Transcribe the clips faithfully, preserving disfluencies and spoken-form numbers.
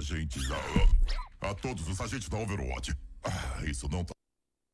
agentes da... A todos os agentes da Overwatch. Ah, isso não tá...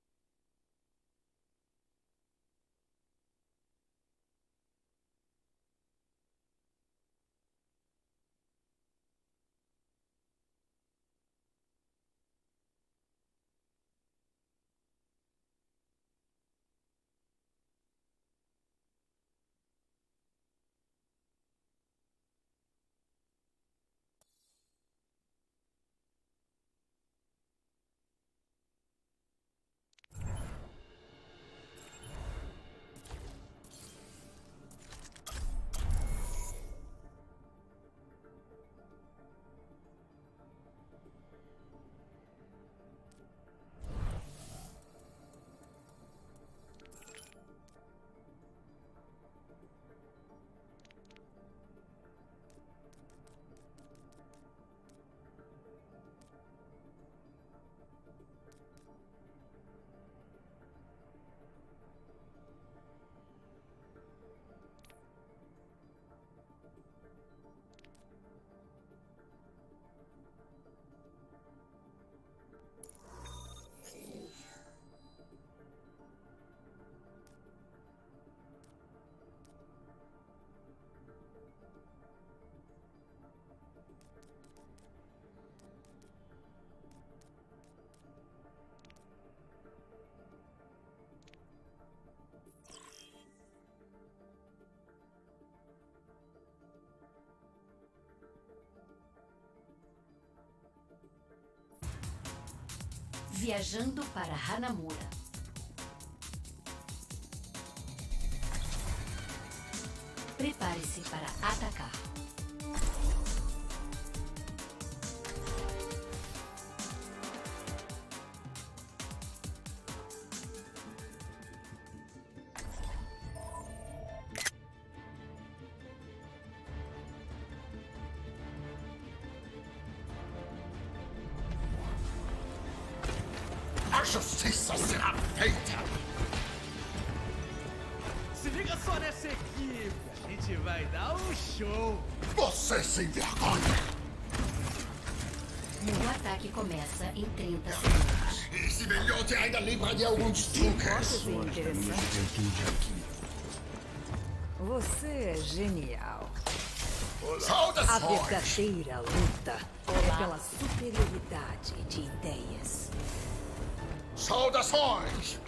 Viajando para Hanamura. Prepare-se para atacar. A justiça será feita! Se liga só nessa equipe! A gente vai dar um show! Você sem vergonha! O ataque começa em trinta segundos. Esse velhote ainda lembra de alguns truques! Você é genial. A Saudações! verdadeira luta é pela superioridade de ideias. Saudações!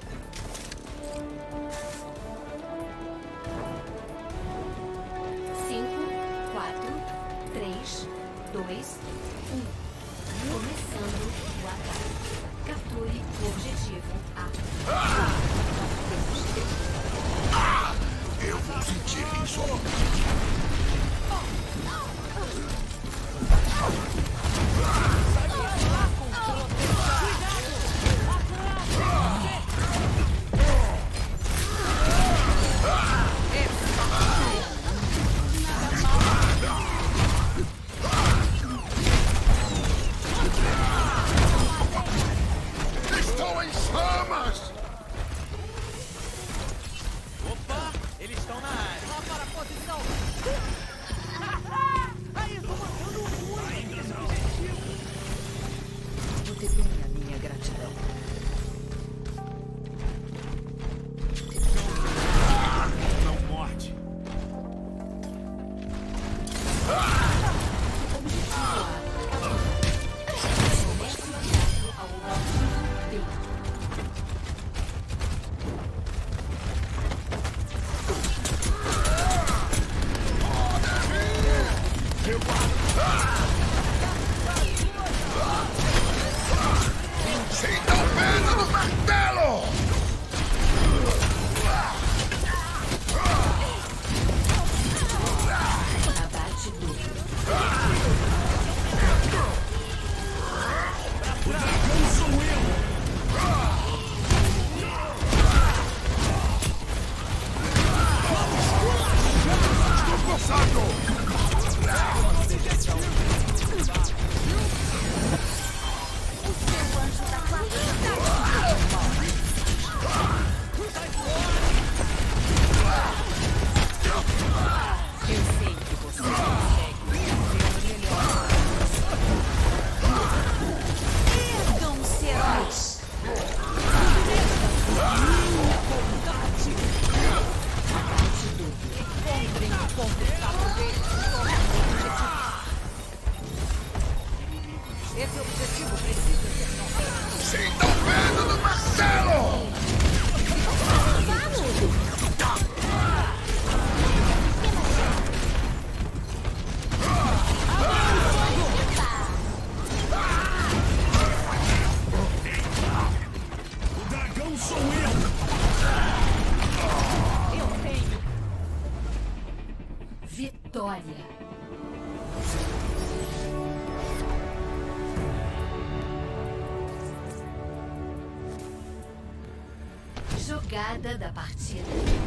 Cinco, quatro, três, dois, um. Começando o ataque. Capture o objetivo A. Ah! Eu vou sentir isso! Estou em chamas! Opa! Eles estão na área! Vá para a posição! Esse objetivo precisa ser nosso. Sinta o peso do martelo! O dragão sou eu! Eu tenho. Vitória. Jogada da partida.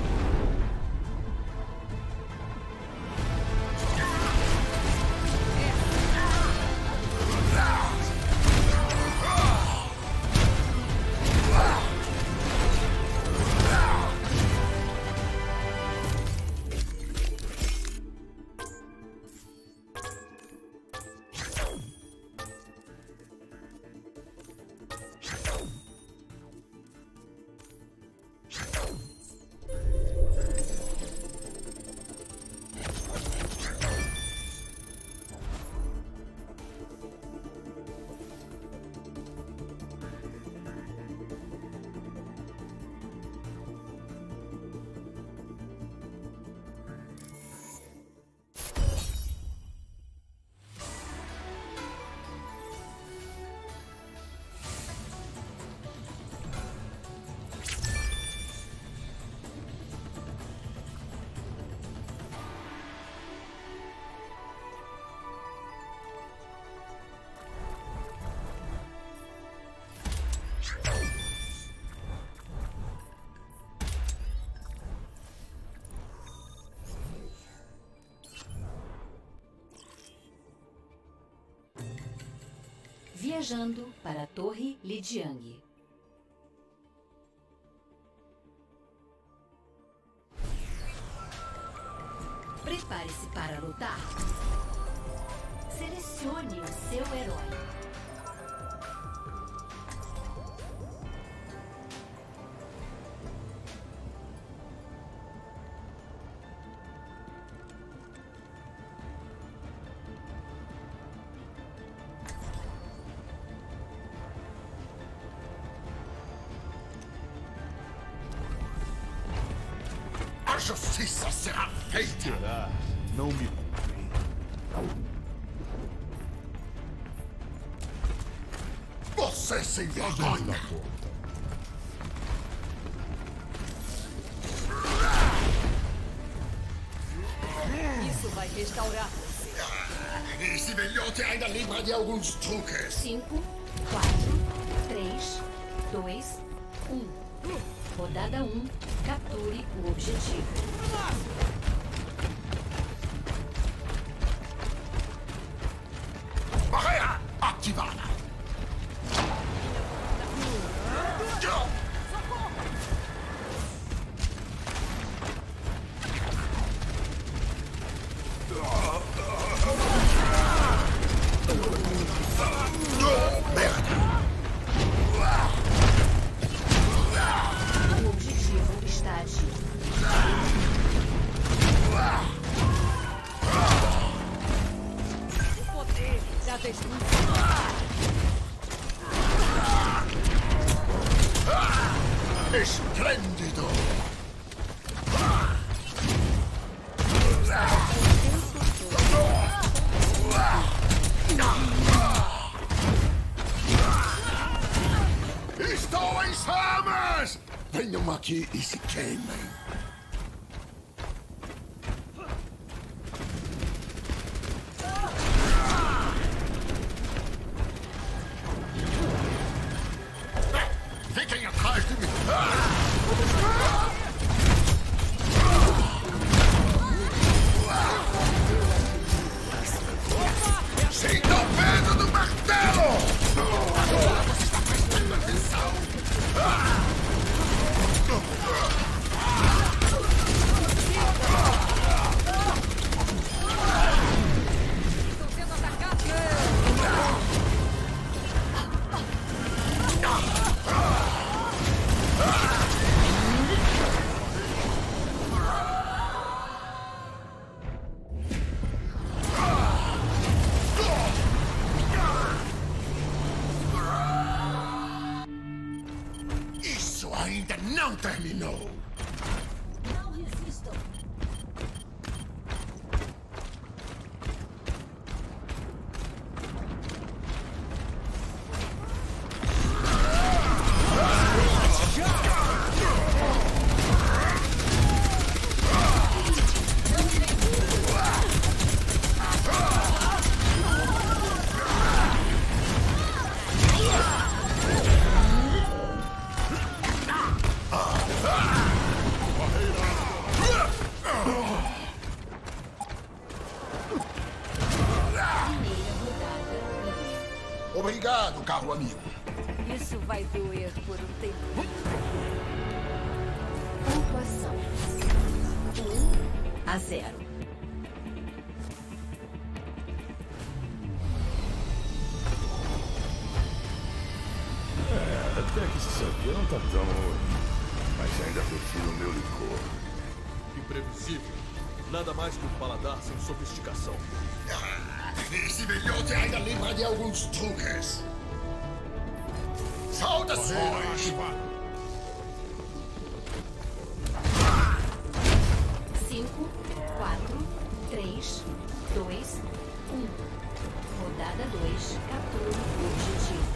Viajando para a Torre Lijiang. Prepare-se para lutar. Selecione o seu herói. A justiça será feita! Será? Não me culpem. Você sem vergonha! Isso vai restaurar você. Esse velhote ainda lembra de alguns truques. cinco, quatro, três, dois, um. Rodada um. Capture o objetivo. Barreira ativada! O objetivo está ativo. O poder da destruição. Esplêndido! Estou em chamas! Venham aqui e se queimem. Fiquem atrás de mim! Sinta o peso do martelo! Você está prestando atenção? não terminou. Não resistam. Obrigado, caro amigo. Isso vai doer por um tempo. Pontuação: um a zero. É, até que isso aqui não tá tão ruim. Mas ainda prefiro o meu licor. Imprevisível. Nada mais que um paladar sem sofisticação. Esse velhote ainda lembra de alguns truques. Saudações! cinco, quatro, três, dois, um. Rodada dois. Capture o objetivo.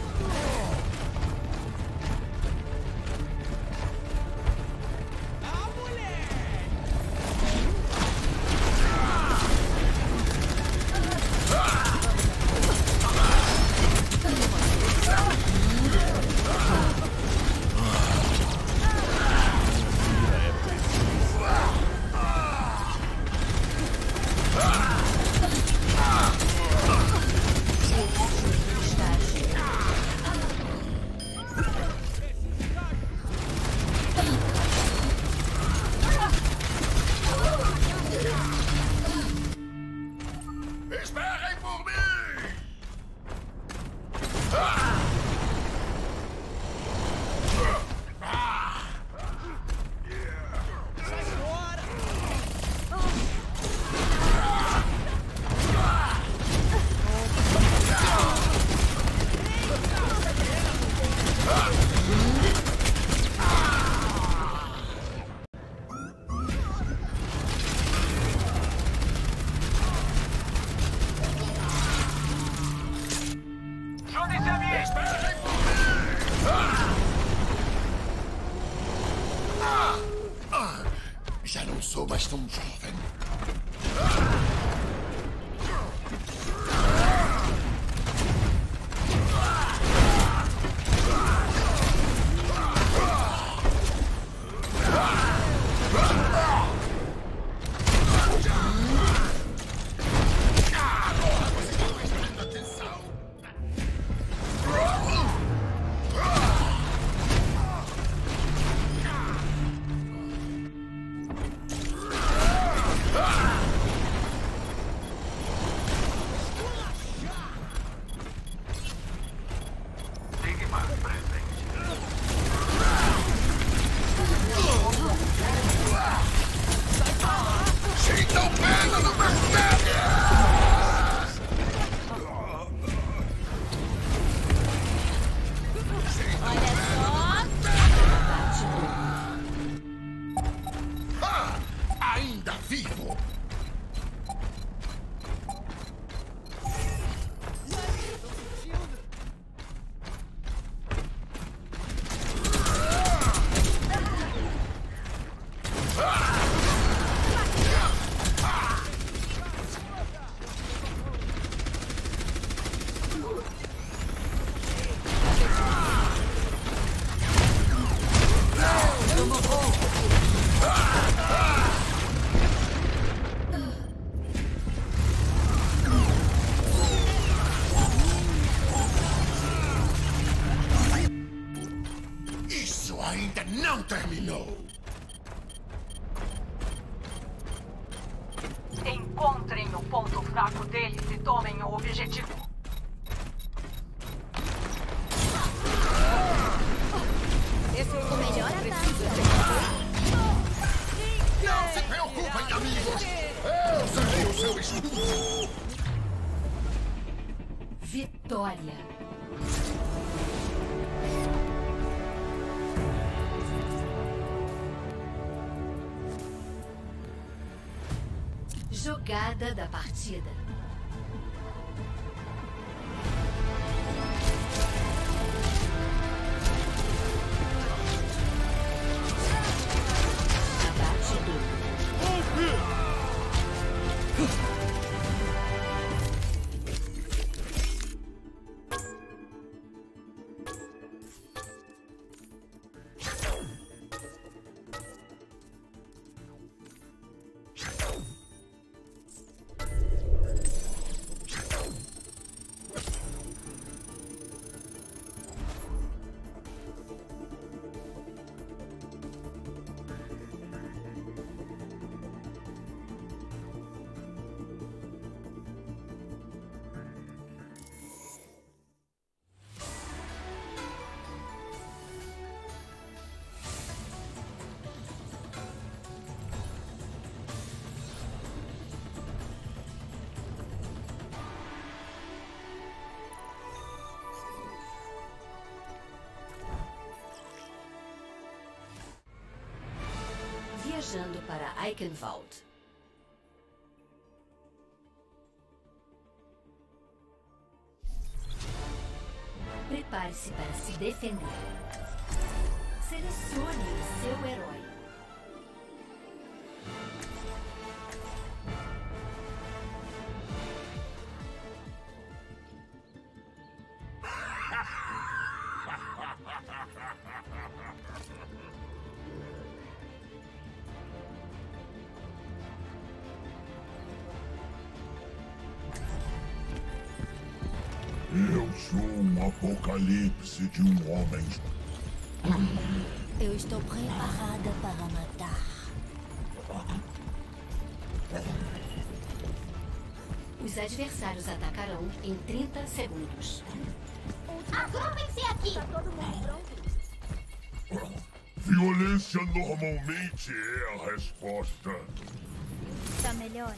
Ah, moleque! Esperem por mim! Sai fora! Juntem-se a mim! Esperem por mim! Ah! Ah! Já não sou mais tão jovem. Agora você está prestando atenção. Sintam pena do Mercedes! Ah, ainda vivo! Isso ainda não terminou! Encontrem o ponto fraco deles e tomem o objetivo. Esse é o melhor Não se preocupem, amigos! Eu serei o seu escudo! Vitória. Jogada da partida. Abate duplo. Viajando para Eichenwald. Prepare-se para se defender. Selecione o seu herói. Eu sou um apocalipse de um homem. Eu estou preparada para matar. Os adversários atacarão em trinta segundos. Agrupem-se aqui! Tá todo mundo pronto? Violência normalmente é a resposta. Tá melhor?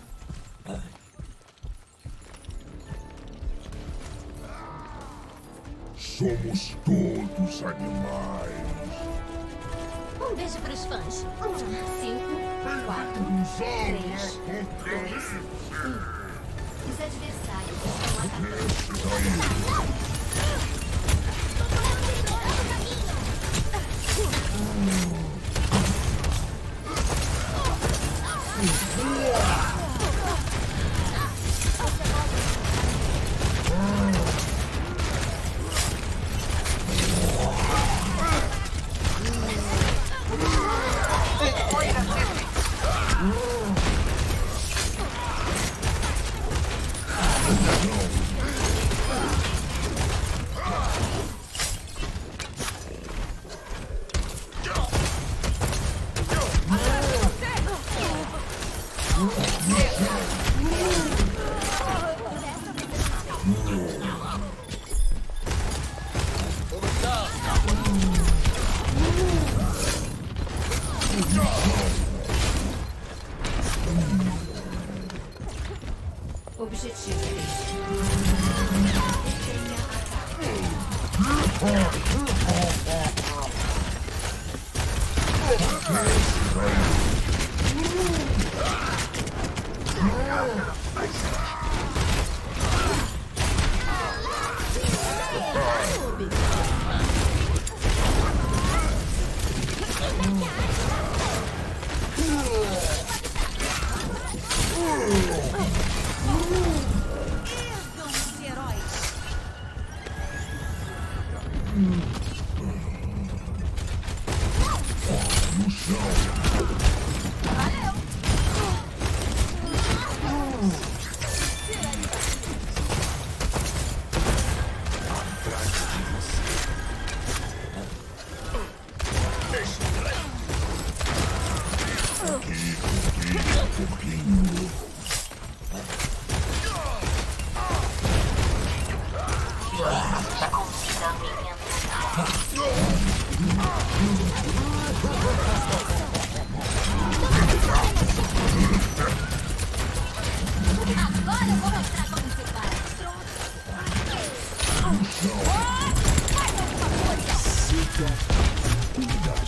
Somos todos animais. Um beijo pros fãs. cinco, quatro, três, dois, um. Os adversários estão atacando. Objetivo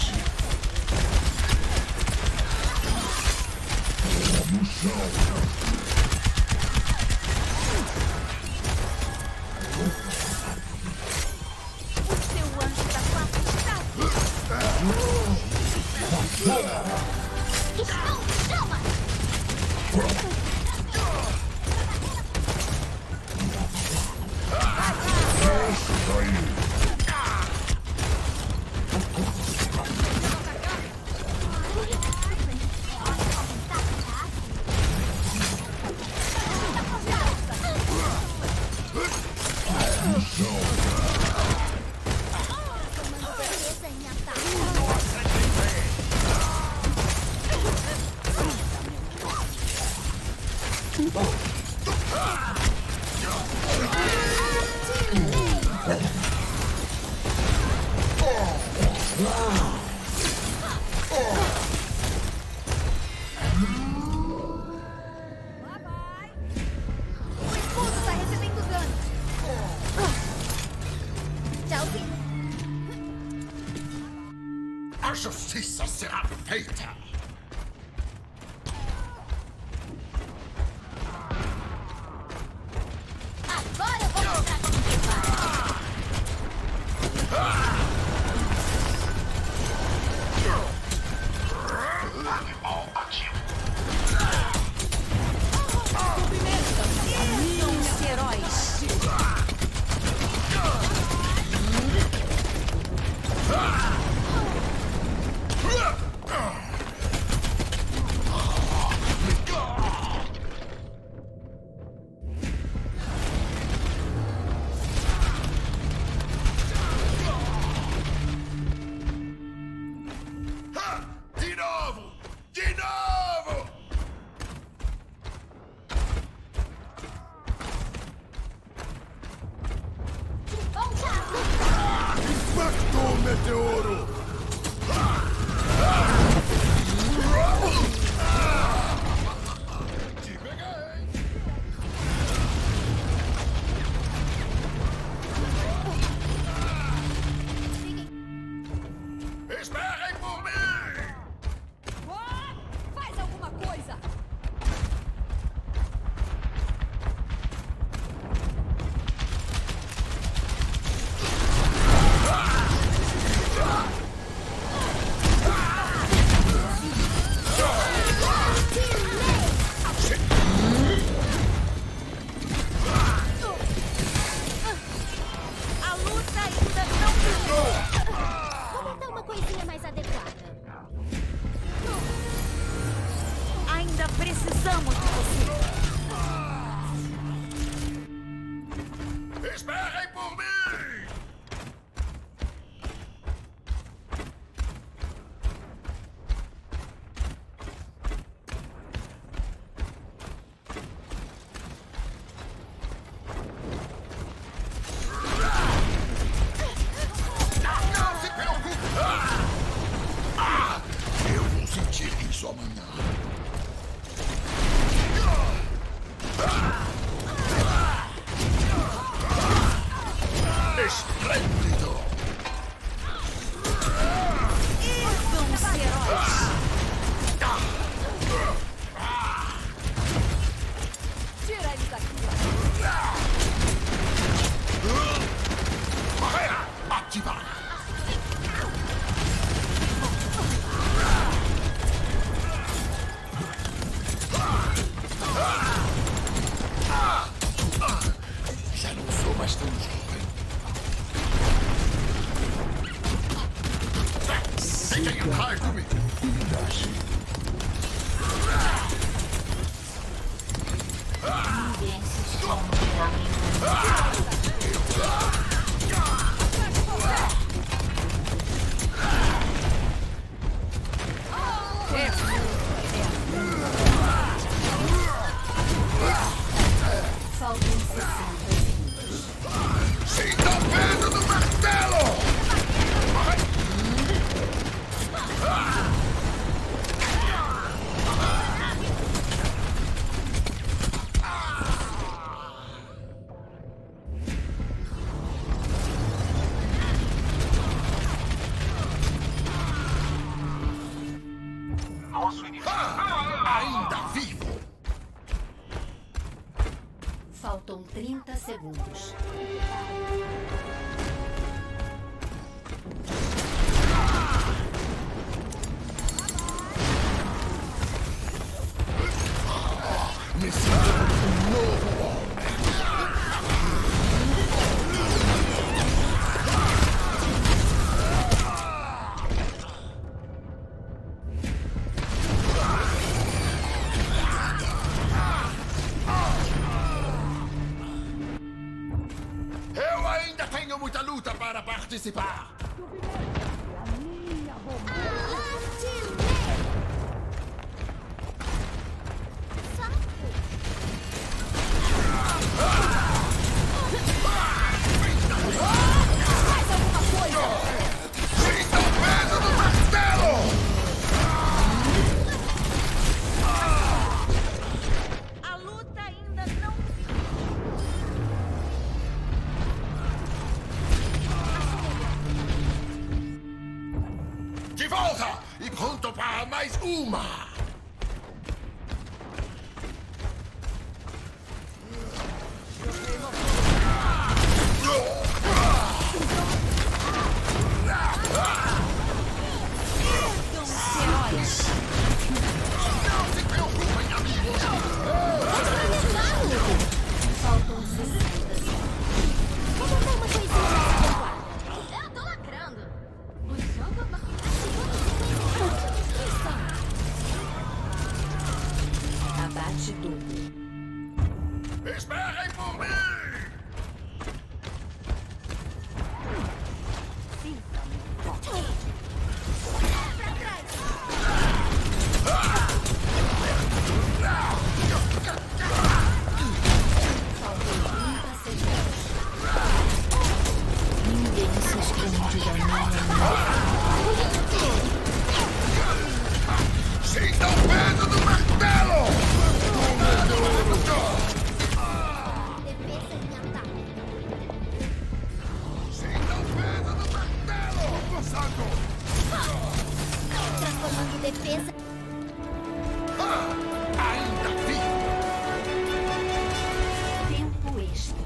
No chão. Beleza em ataque. Lá vai! O escudo está recebendo dano. Tchauzinho. A justiça será feita. Agora eu vou mostrar como que faz. Animal ativo. Uniam-se heróis. De novo! De novo! Impacto meteoro! Te peguei! Esperem por mim! Faz alguma coisa. A luta ainda não terminou. Comentar uma coisinha mais adequada. Ainda precisamos de você. Esperem por mim! Não se preocupe! Ah, eu vou sentir isso amanhã. Esplêndido! Ergam-se heróis. Tira eles daqui. Barreira ativada! Já não sou mais tão jovem. Fiquem atrás de mim! Ninguém se esconderá em Faltam sessenta segundos. Sinta o peso do martelo! Nosso inimigo ainda vivo! Faltam trinta segundos. Me sinto um novo homem! Eu tenho muita luta para participar. E pronto para mais uma! Não se preocupem, amigos! Faltam sessenta segundos. Vou botar uma coisinha nessa guarda. Eu tô lacrando. O jogo vai Abate duplo. Esperem por mim! pra trás. Faltam trinta segundos. Ninguém se esconde da minha. Sinta o peso do martelo! Defesa em ataque. Sinta o peso do martelo! Passando! Transformando defesa. Ah, ainda vivo! Tempo extra.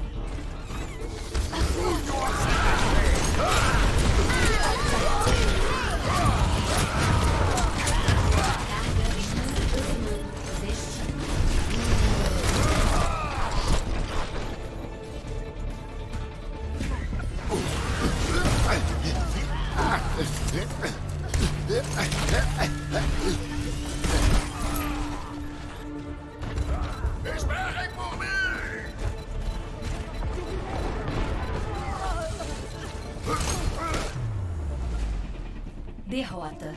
Esperem por mim! Derrota.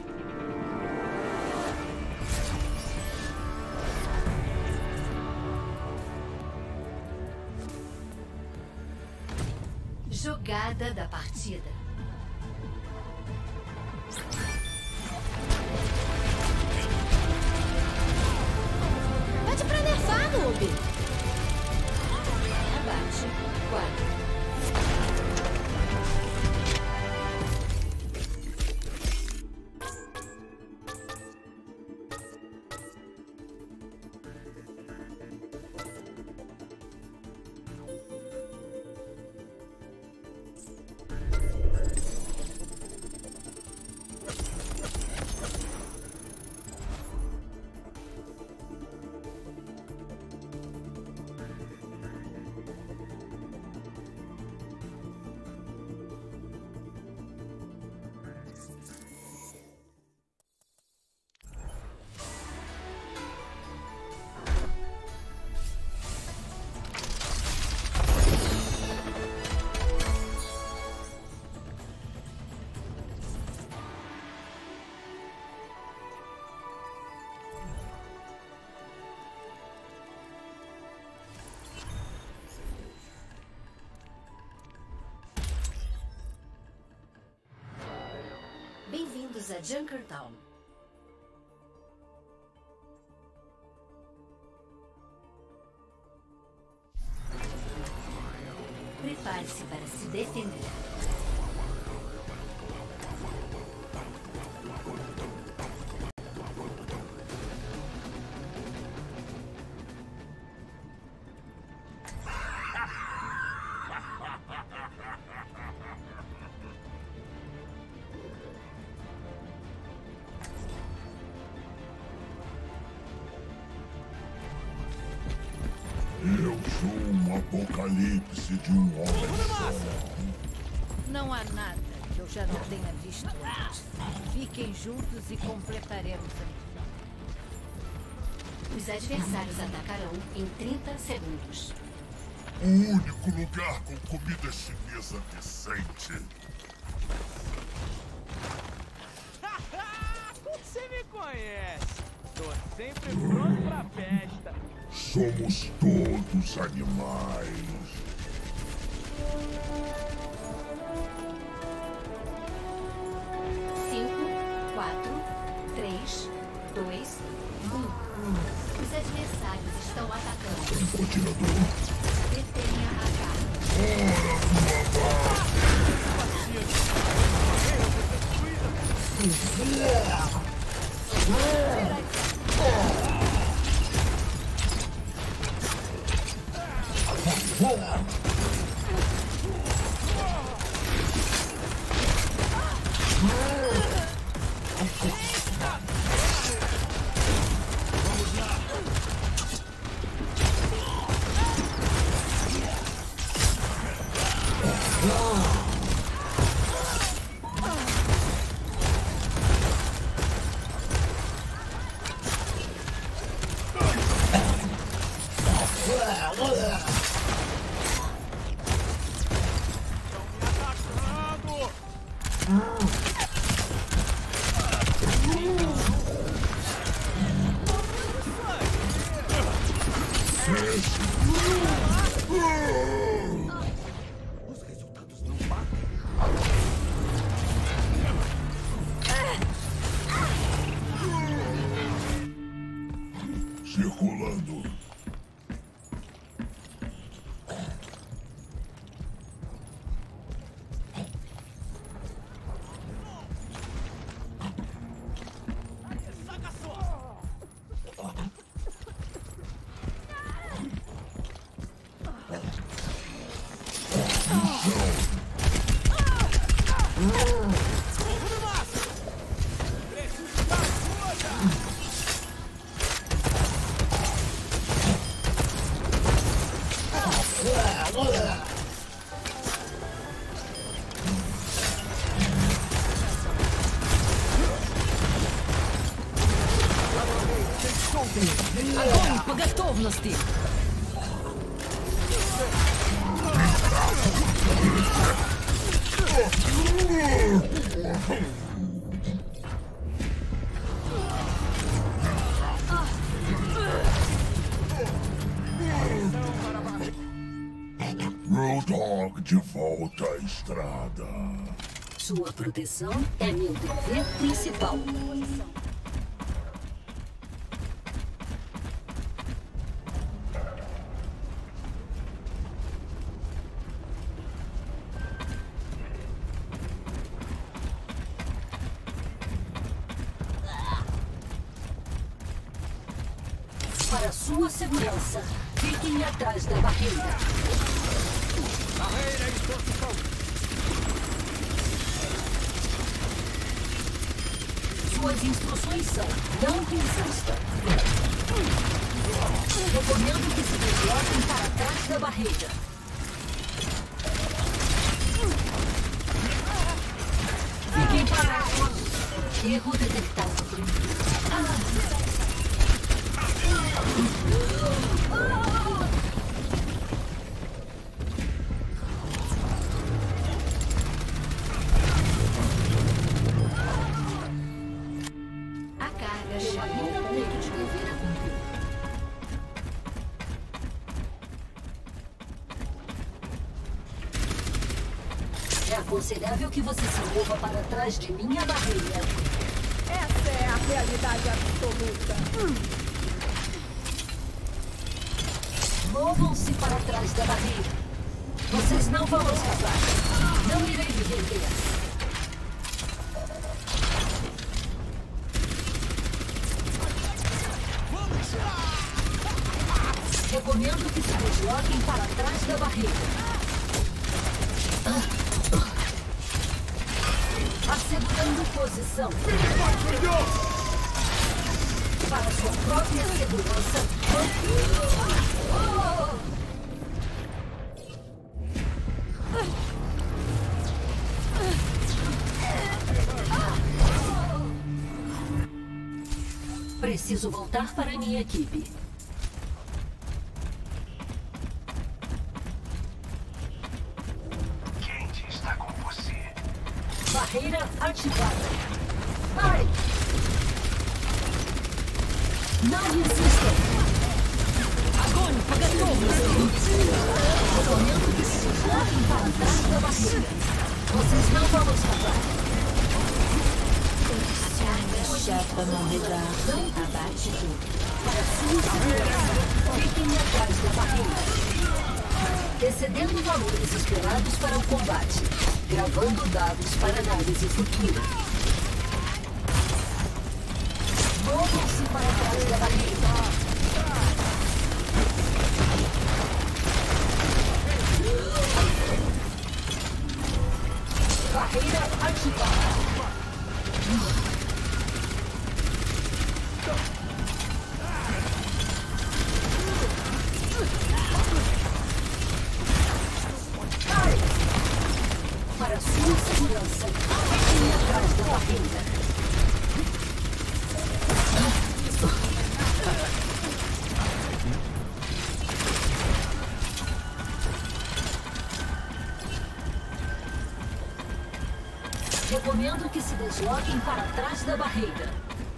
Jogada da partida. Pede pra nerfar, noob. Abate quatro. Bem-vindos a Junkertown. Prepare-se para se defender. Eu sou um apocalipse de um homem só. Não há nada que eu já não tenha visto antes. Fiquem juntos e completaremos a missão. Os adversários atacarão em trinta segundos. O único lugar com comida chinesa decente. Você me conhece. Tô sempre pronto pra festa. Somos todos animais. Cinco, quatro, três, dois, um. Os adversários estão atacando. Francotirador. Detenha a carga. Os resultados não batem. Circulando. Saca só! Огонь по готовности! Roadhog de volta à estrada. Sua proteção é meu dever principal. Para sua segurança, fiquem atrás da barreira. Barreira em construção. Suas instruções são: não resista. Recomendo que se desloquem para trás da barreira. Fiquem parados. Erro detectado. Ah. A carga Eu chegou. ainda tenho de dever a cumprir. É aconselhável que você se mova para trás de minha barreira. Essa é a realidade absoluta. Movam-se para trás da barreira. Vocês não vão escapar. Não irei me render. Recomendo que se desloquem para trás da barreira. Assegurando posição. Para sua própria segurança. Preciso voltar para minha equipe. Barreira ativada. Ai! Não resistam! Agora, pagadores! Recomendo que se desloquem para trás da barreira. Vocês não vão escapar. Chapa mandar. Abate tudo. Para sua segurança, fiquem atrás da barreira. Excedendo valores esperados para o combate. Gravando dados para análise futura. Movam-se para trás da barreira. Barreira ativada. Para sua segurança, fiquem atrás da barreira. Recomendo que se desloquem para trás da barreira.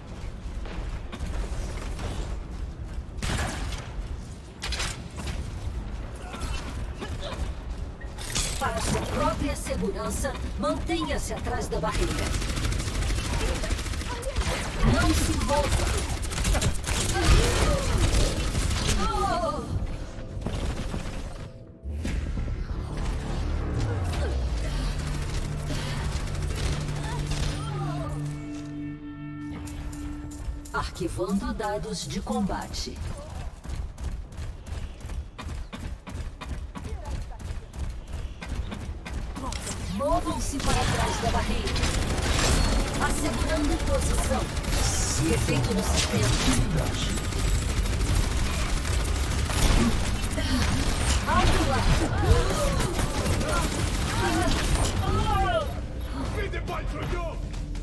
Para sua própria segurança, mantenha-se atrás da barreira. Não se envolva. Arquivando dados de combate. Movam-se para trás da barreira. Assegurando posição. Efeito do sistema. Alto lá. Vem debaixo, senhor!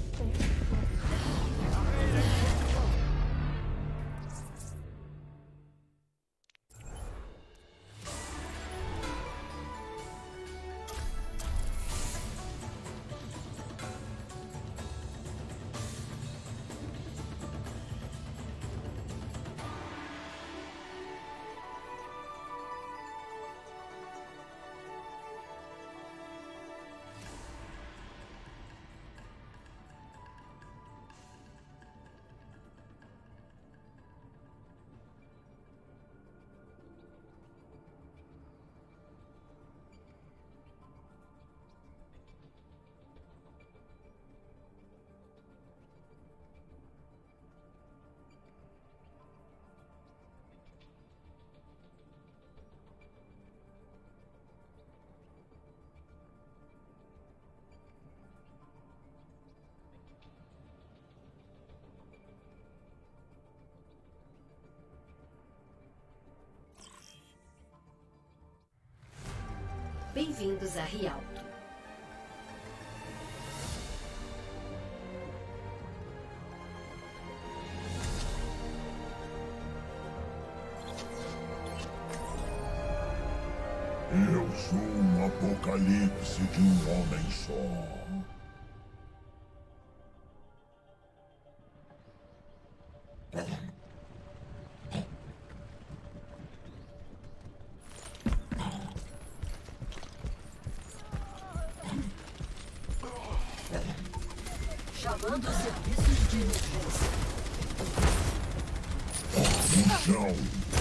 Bem-vindos a Rialto. Eu sou um apocalipse de um homem só. Chamando os serviços de emergência. No chão.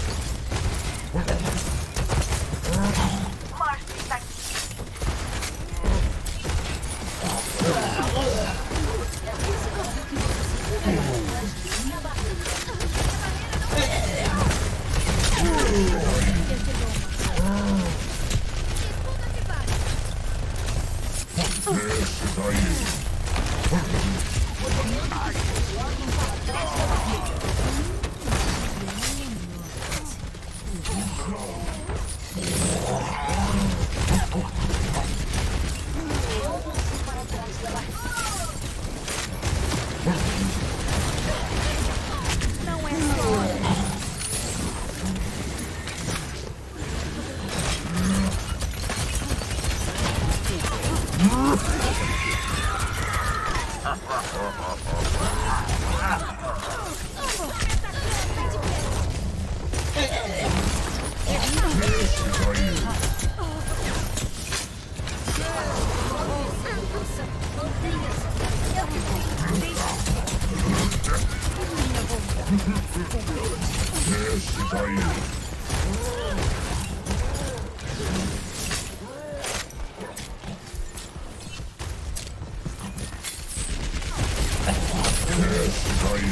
Martin está aqui. Desce daí. Desce daí. Desce daí.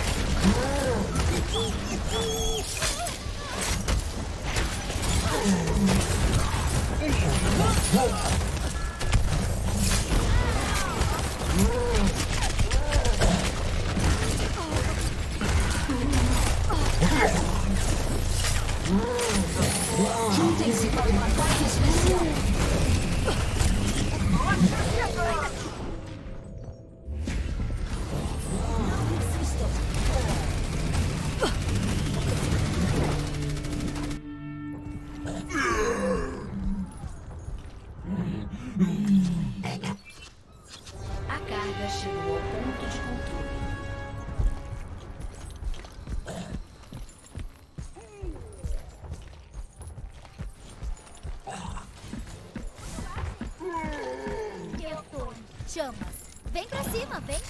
Juntem-se para um ataque especial. A carga chegou ao ponto de controle. Eu tô em chamas. Vem pra cima, vem.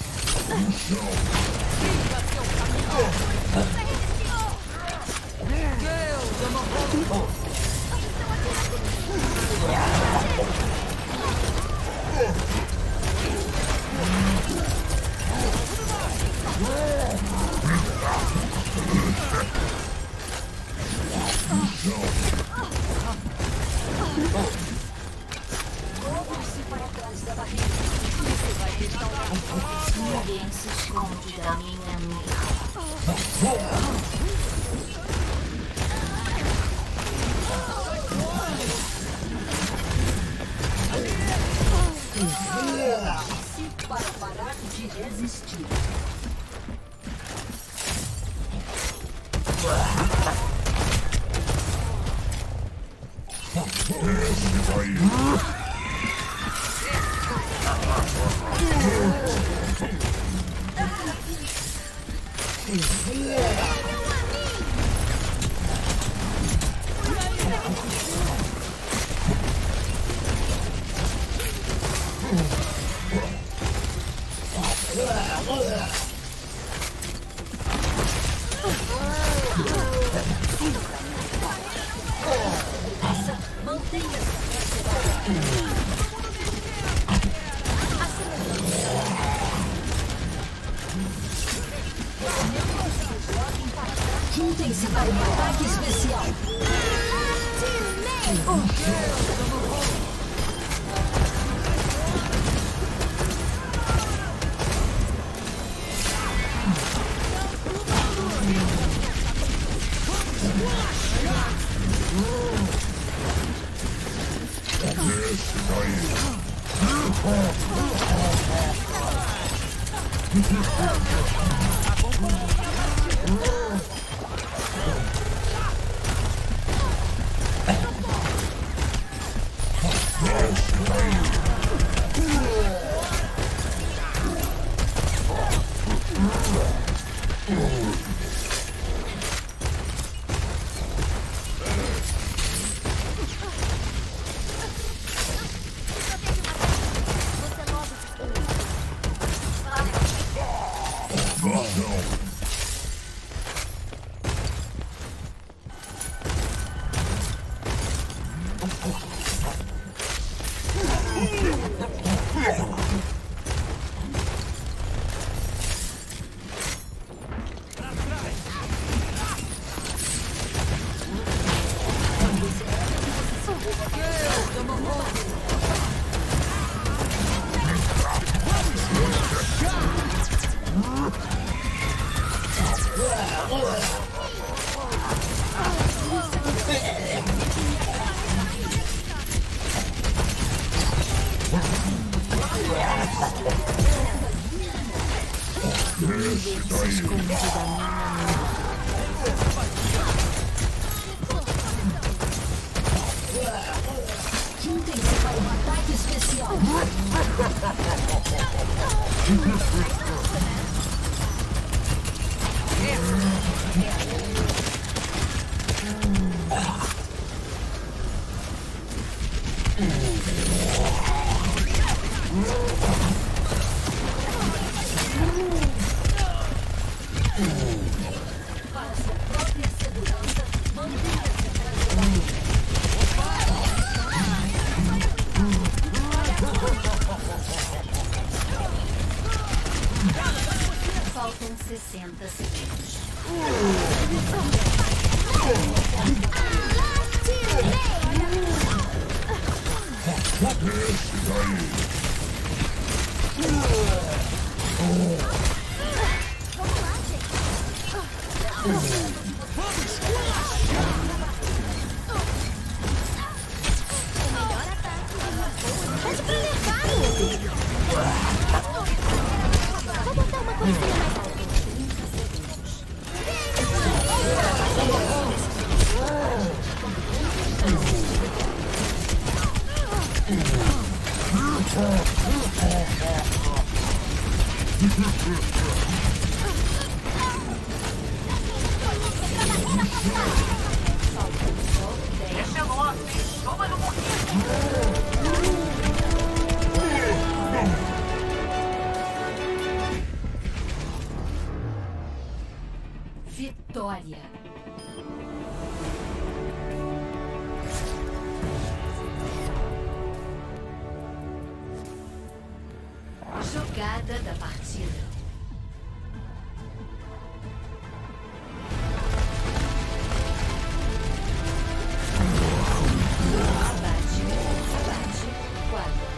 Voltem-se para trás da barreira. Isso vai restaurar. Ninguém se esconde da minha mira. Para parar de resistir. Desce daí. Juntem-se para um ataque especial. Desce daí. Juntem-se para um ataque especial. sessenta segundos. Esse daí. Esse é nosso. Toma no morrinho. Vitória. Jogada da partida. Abate, abate, quadra.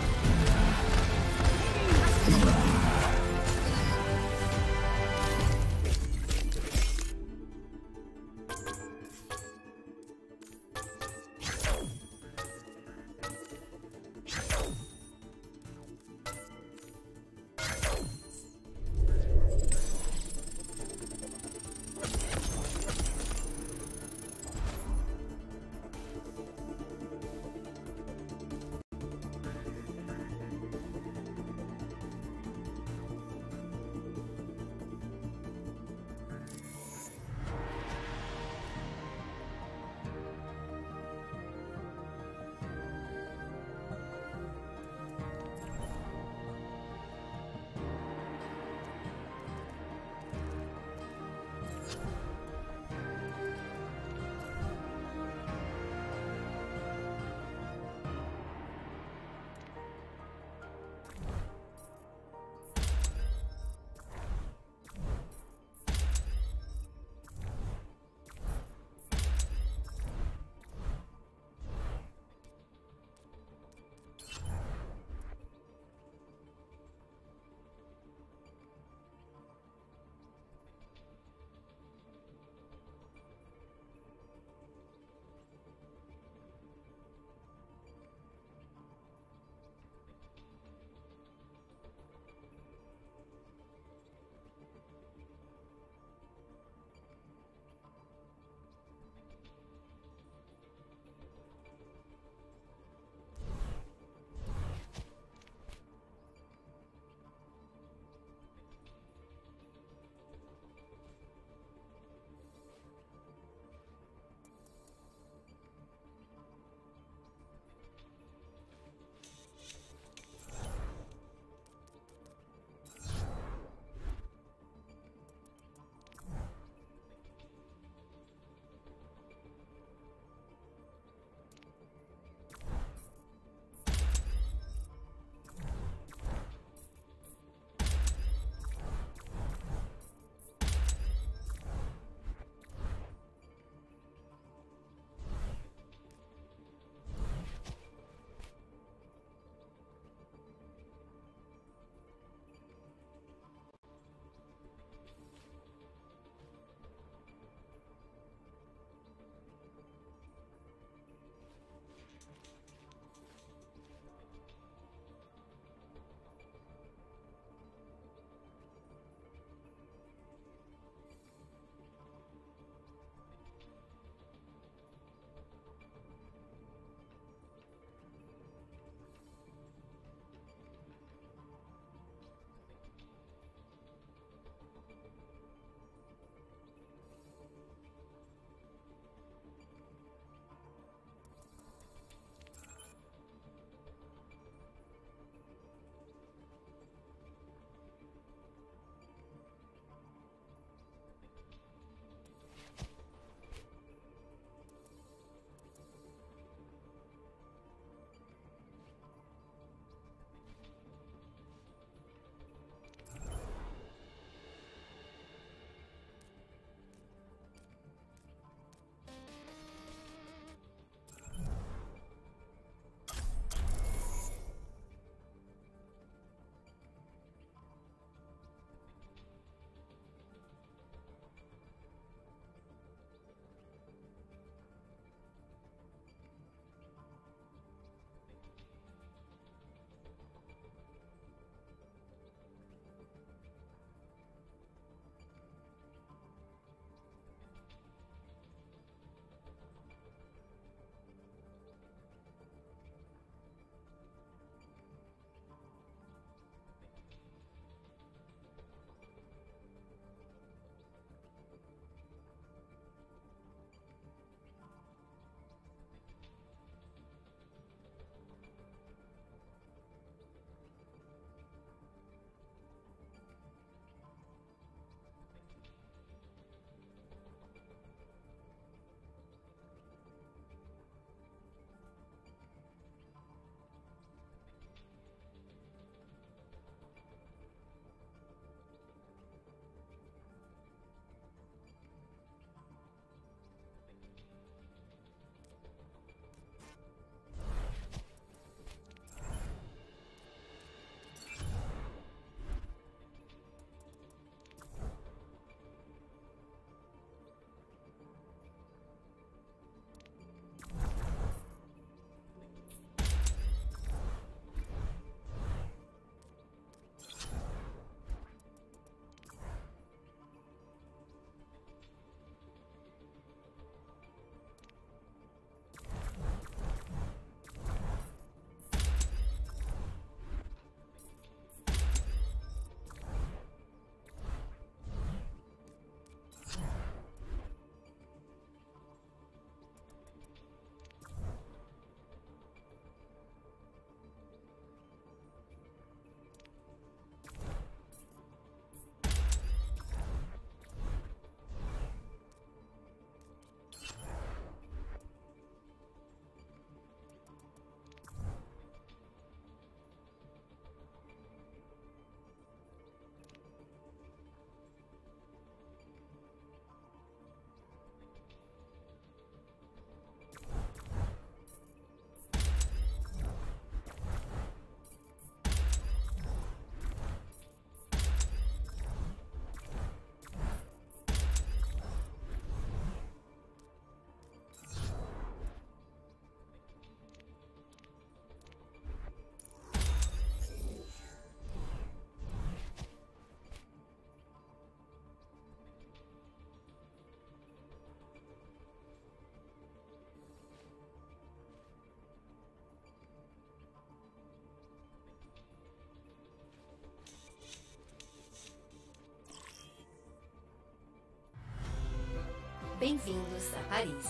Bem-vindos a Paris.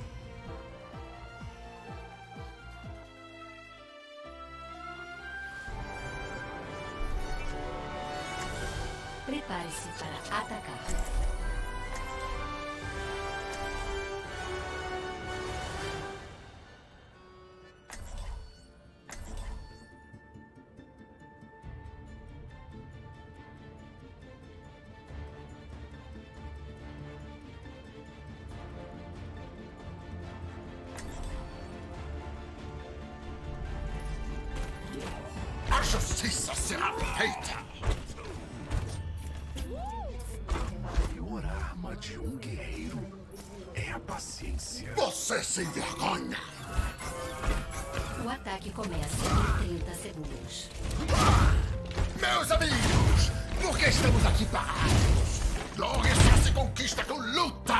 Prepare-se para atacar. A justiça será feita! A maior arma de um guerreiro é a paciência. Você sem vergonha! O ataque começa em trinta segundos. Meus amigos, por que estamos aqui parados? Glória só se conquista com luta!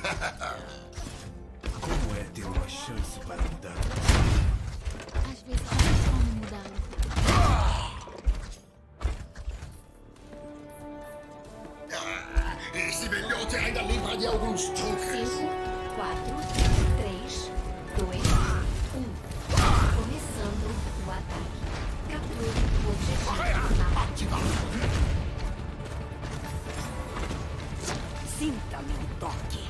Como é ter uma chance para mudar? Às vezes não tem como mudá-lo. Esse velhote ainda lembra de alguns truques. cinco, quatro, três, dois, um. Começando o ataque. Capture o objetivo. Ativa! Sinta meu toque.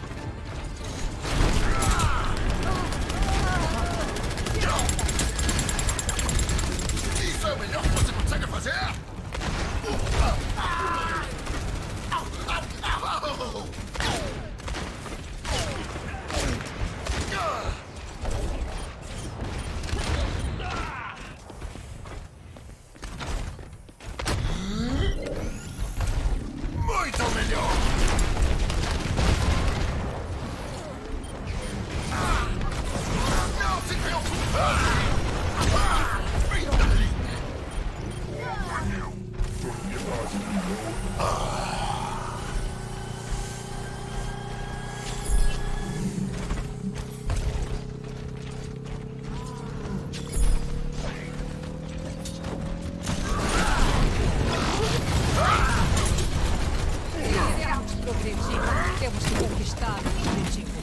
Isso é o melhor que você consegue fazer? Muito melhor! Não se preocupe! Vem dali! Precisamos progredir. Temos que conquistar o objetivo.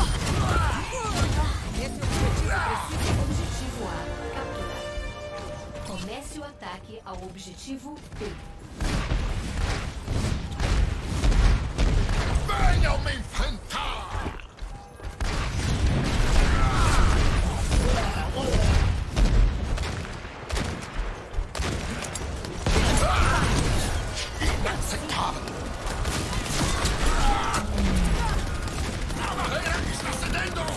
Esse objetivo precisa. Objetivo A. Capturar. Comece o ataque ao objetivo B. Venham me enfrentar! Inaceitável! A barreira está cedendo!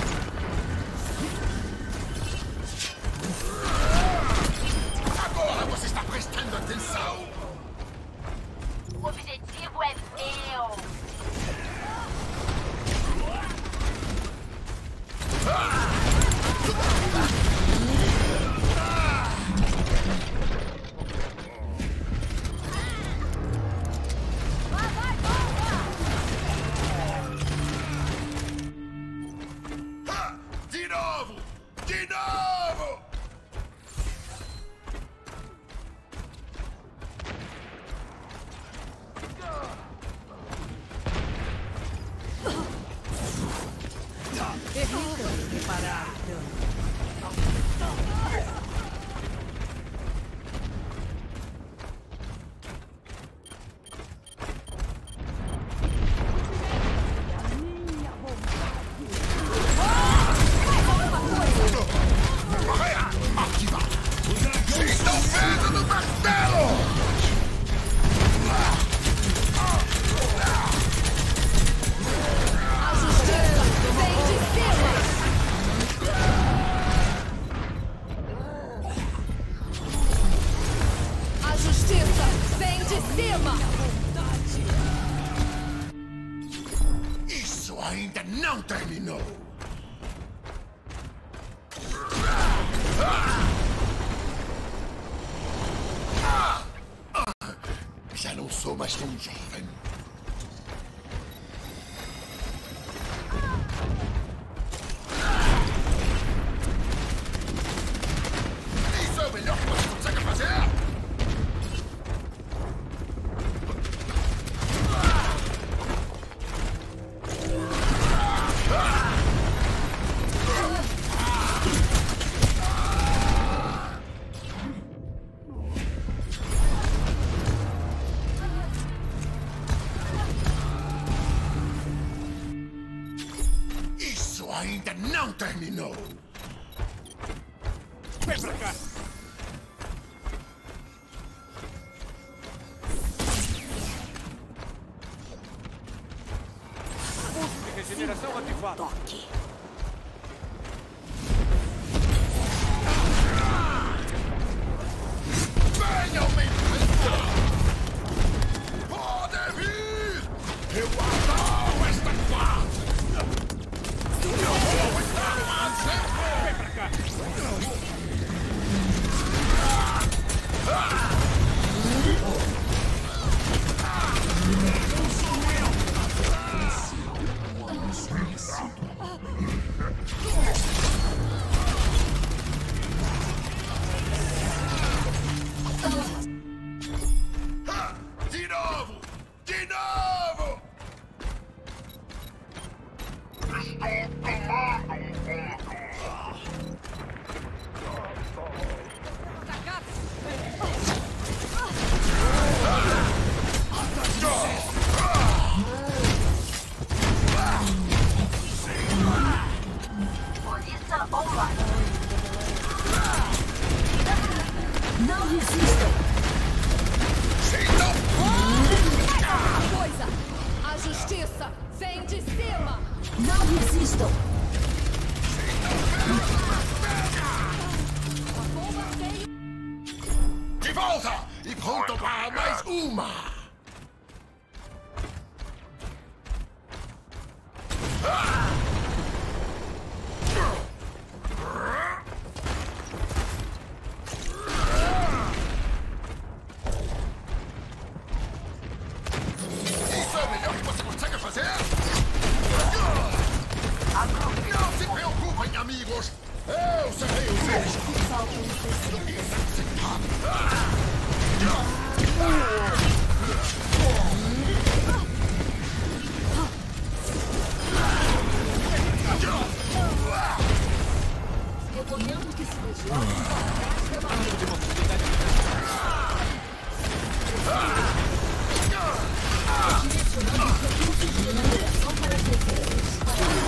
Agora você está prestando atenção! O objetivo é meu! Ah, de novo! De novo! Permita-me reparar o dano. Barreira ativada! Estão vendo no martelo! A justiça vem de cima! Isso ainda não terminou! Já não sou mais tão jovem. Isso é o melhor que você consegue fazer? Não terminou. Vem pra cá. Pulso de regeneração ativado. Toque. Venham me enfrentar! Pode vir! Eu adoro esta parte! Eu vou estar lá sempre! Vem pra cá. De novo! De novo! Polícia online. Não resistam! Sintam! Coisa! A justiça vem de cima! Não resistam! De volta! E pronto para mais uma! Isso é o melhor que você consegue fazer? Não se preocupem, amigos! Eu serei o mesmo! Recomendo que se desloquem para trás da barreira. Direcionando os recursos de iluminação para as defesas.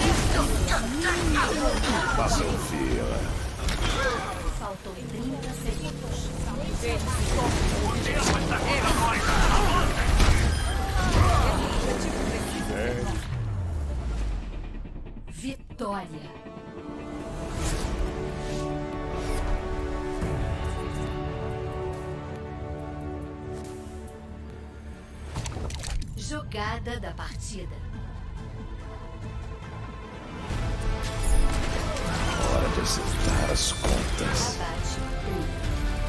Façam fila. Faltam trinta segundos. Vitória! Jogada da partida. Hora de acertar as contas. Abate um.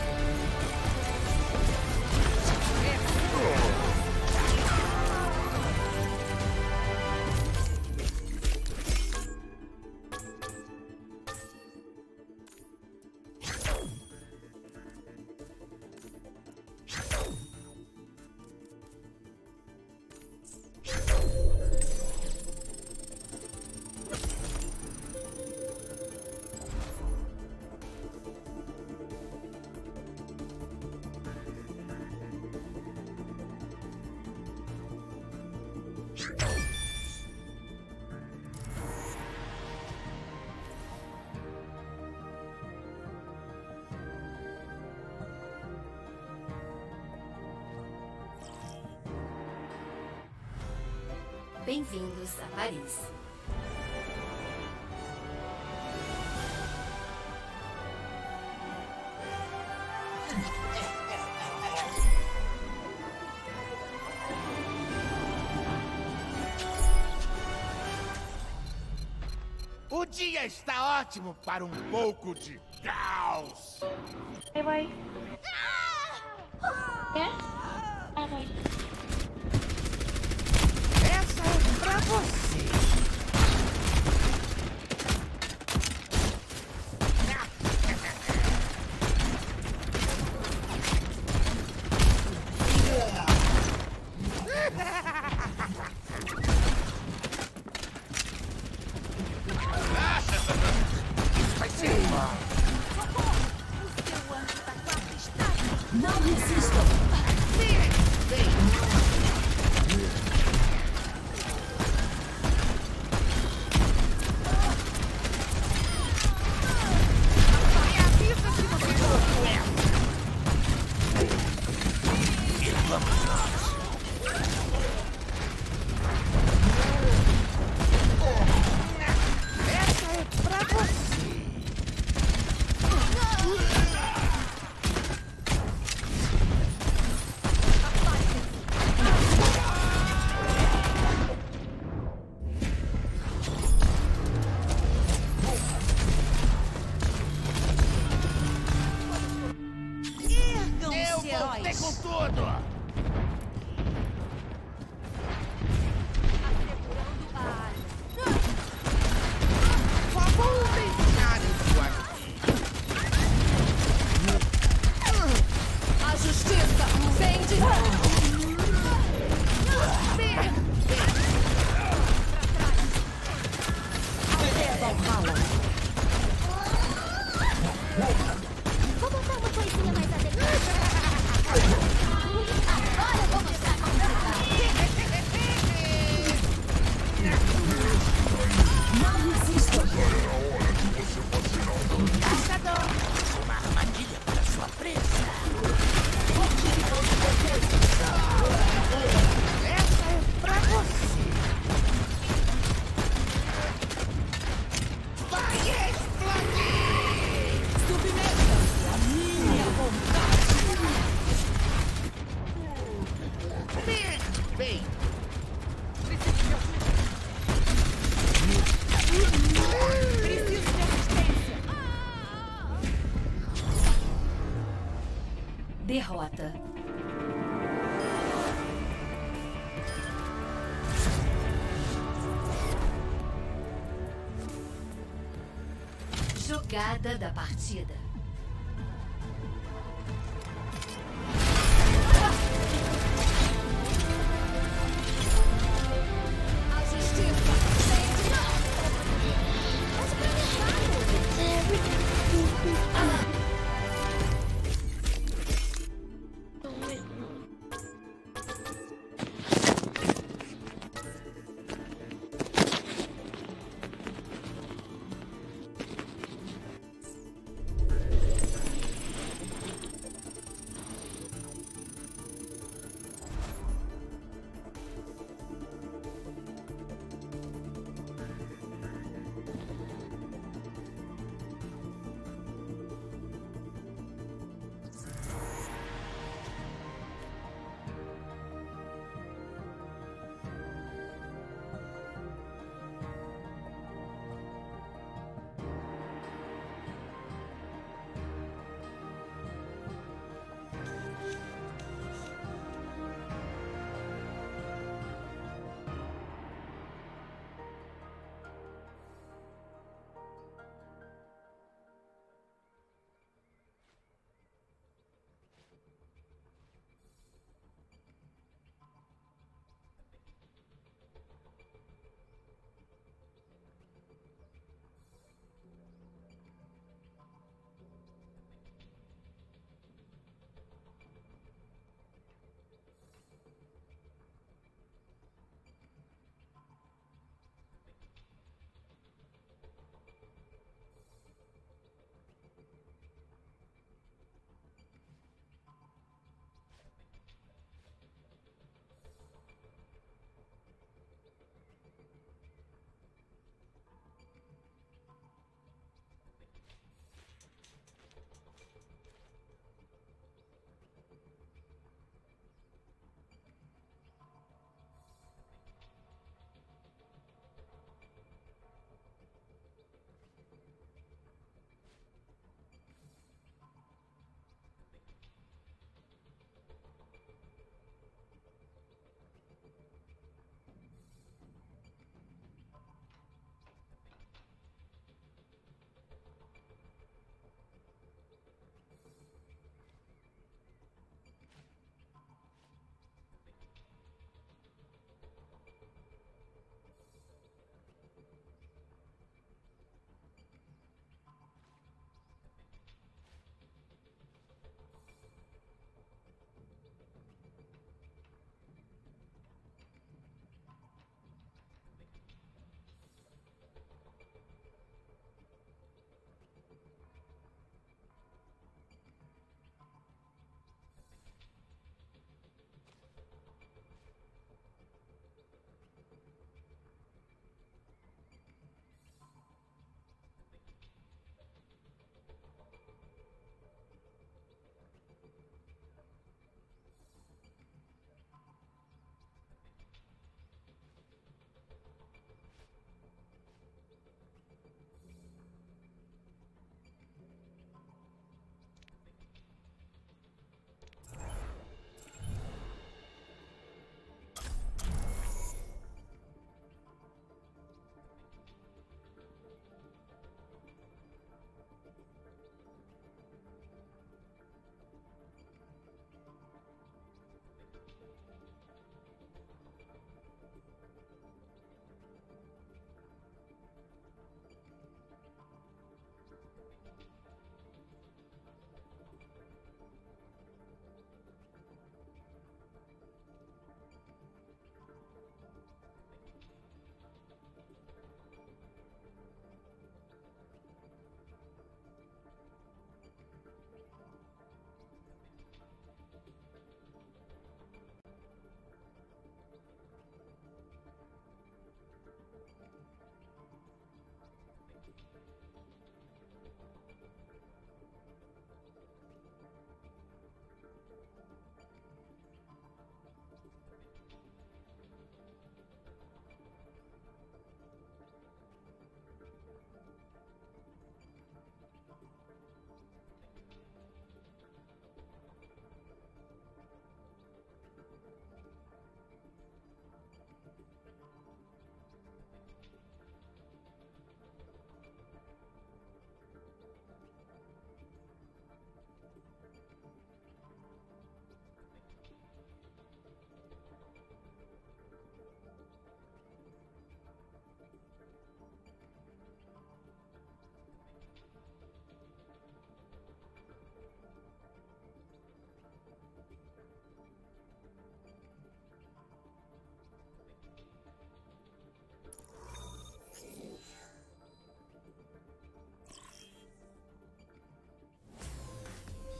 Bem-vindos a Paris. O dia está ótimo para um pouco de caos. Vai, vai. Quer? Ah, vai. Essa é pra você. Vai ser mal. Não resistam! Vem com tudo! Assegurando a área. Vamos deixar isso aqui. A justiça vem de... Até Valhalla. Vou botar uma coisinha mais adequada. Agora vou mostrar como Não resista. Era hora de você fazer algo. Caçador! Uma armadilha para sua presa. Fortificando defesa. Essa é pra você. Vai explodir! Submeta-se à minha vontade. Bem, Preciso de assistência. Derrota. Jogada da partida. A justiça vem de...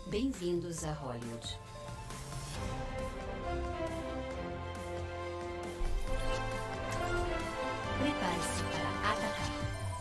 Bem-vindos a Hollywood. Prepare-se para atacar.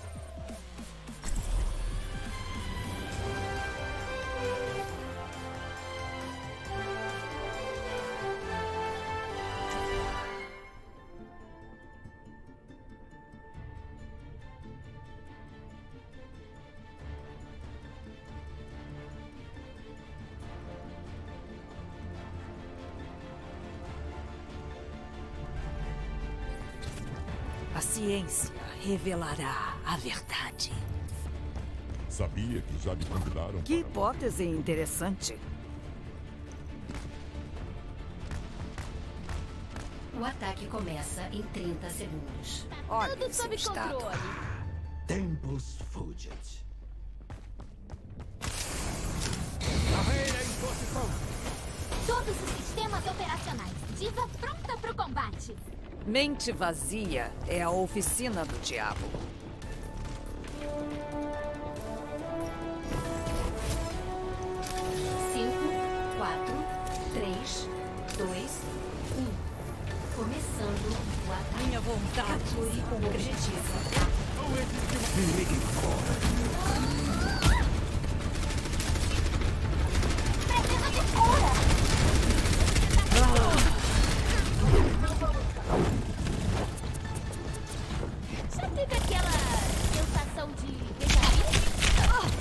A ciência revelará a verdade. Sabia que já me convidaram. Que hipótese interessante. O ataque começa em trinta segundos. Olha, Tudo sob controle. Tempus fugit. Carreira em posição. Todos os sistemas operacionais. Diva pronta para o combate. Mente vazia é a oficina do diabo. Cinco, quatro, três, dois, um. Começando o ataque. Minha vontade. Atue com o objetivo. Precisa de cura. Já teve aquela sensação de déjà vu?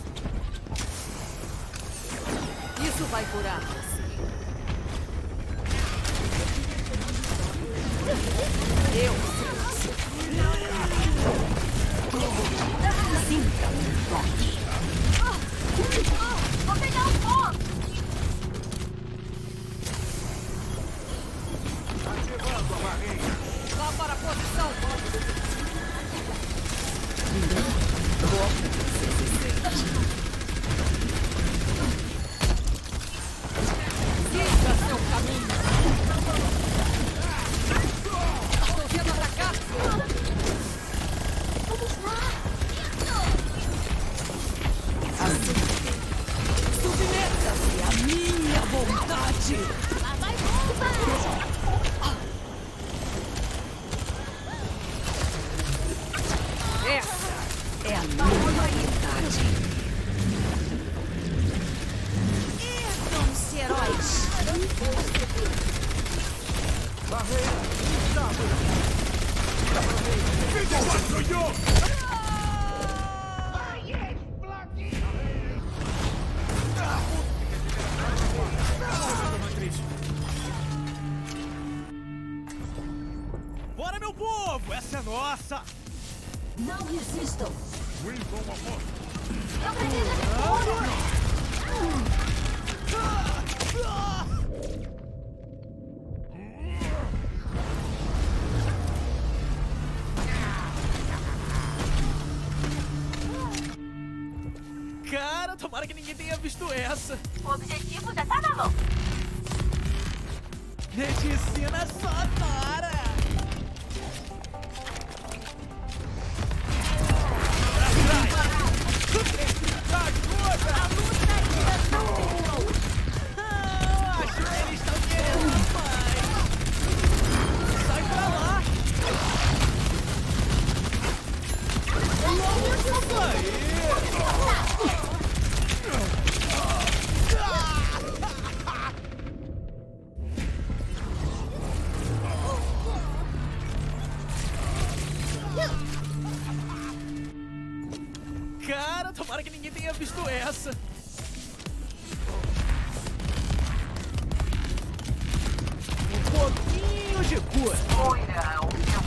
Isso vai curar você. Eu sinta um toque. Vou pegar um fogo. Ativando a barreira. Vá para a posição. Siga seu caminho. Estou sendo atacado. Vamos lá. Assim, submeta-se à minha vontade. Lá vai bomba. Essa é a nova idade. Ergam-se, heróis. Barreira instável. Bora, meu povo! Essa é nossa! Não resistam. Winton amor. Eu preciso de cura. Cara, tomara que ninguém tenha visto essa. O objetivo já tá na mão. Medicina sonora! A luta ainda não terminou. Ah, acho que eles estão querendo mais. Sai pra lá! Cara, tomara que ninguém tenha visto essa. Um pouquinho de cura. Olha, o que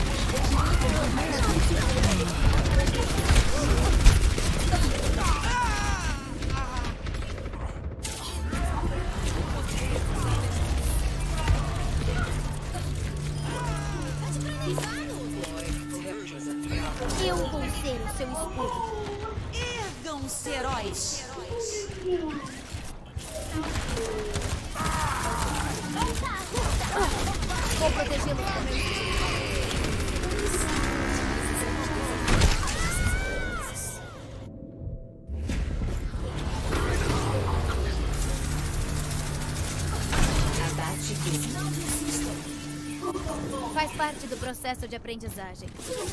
Eu vou ser o seu escudo. Ergam-se, heróis. Vou protegê-los com meu instinto. Não desistam. Faz parte do processo de aprendizagem.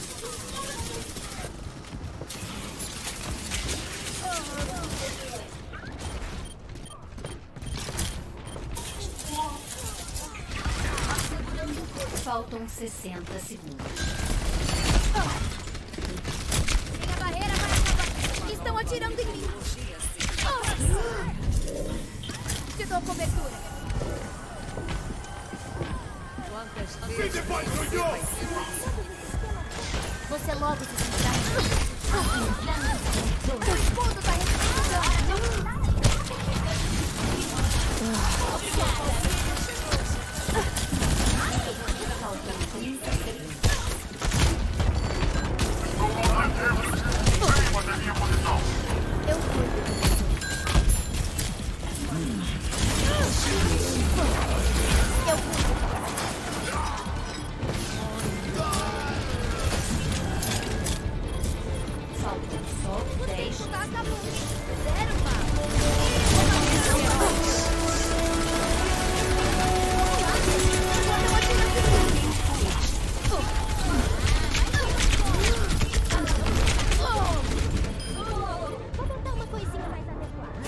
Faltam sessenta segundos. Minha barreira vai acabar. Estão atirando em mim. Te dou cobertura. Vem depois, senhor! Você logo se sentirá. O escudo vai recuperando. Eu cuido de você. Eu cuido. Faltam só dez. Tá acabando. Zero, mano. Vou botar uma coisinha mais adequada.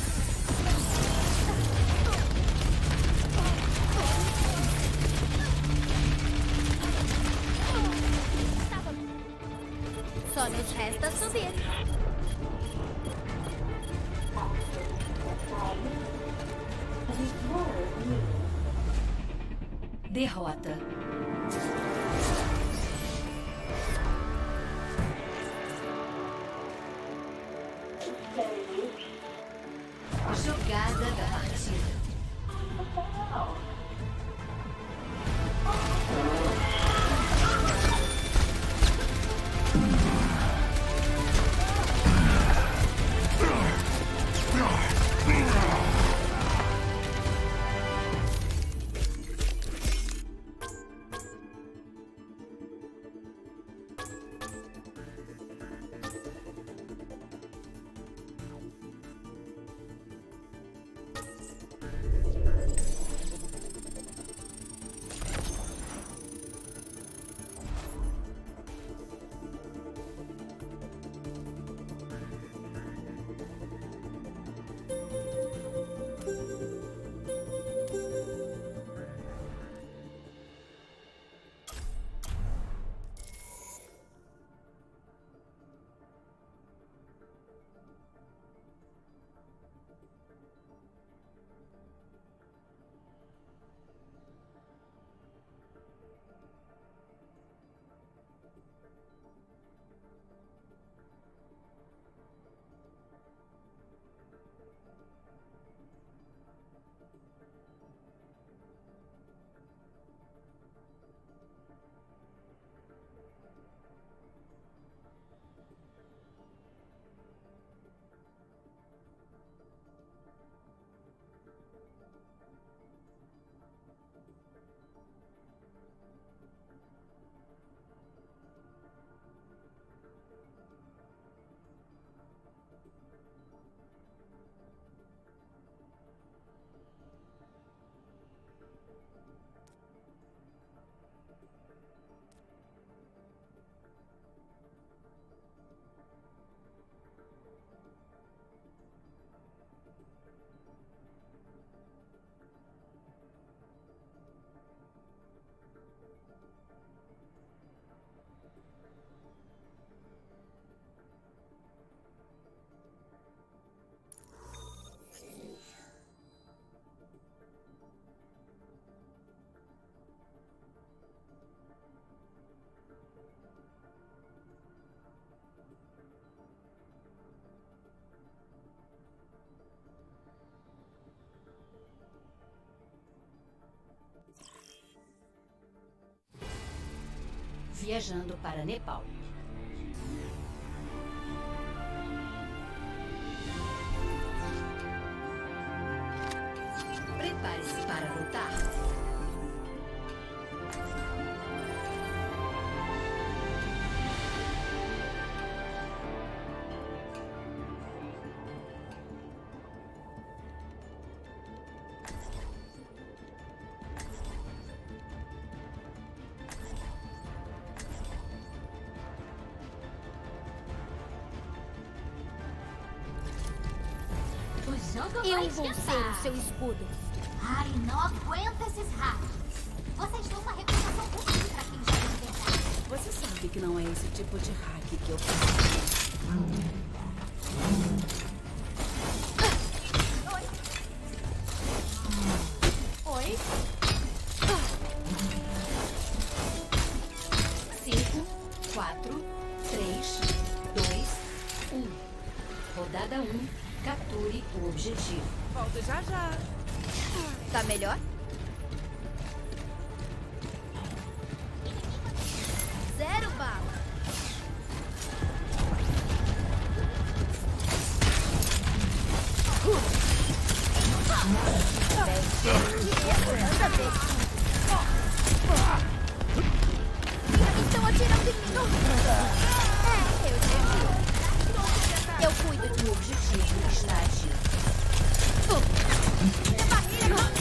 Só nos resta subir. Derrota. Jogada da partida. Viajando para Nepal. Prepare-se para lutar. Nunca eu vou ser o seu escudo. Ai, não aguento esses hacks. Vocês dão uma reputação ruim pra quem joga de verdade. Você sabe que não é esse tipo de hack que eu faço. Oi? Cinco, quatro, três, dois, um. Rodada um. Capture o objetivo. Volto já já. Tá melhor? Zero bala. Estão atirando em mim. É, eu sei. Eu cuido de O objetivo está ativo. Minha barreira!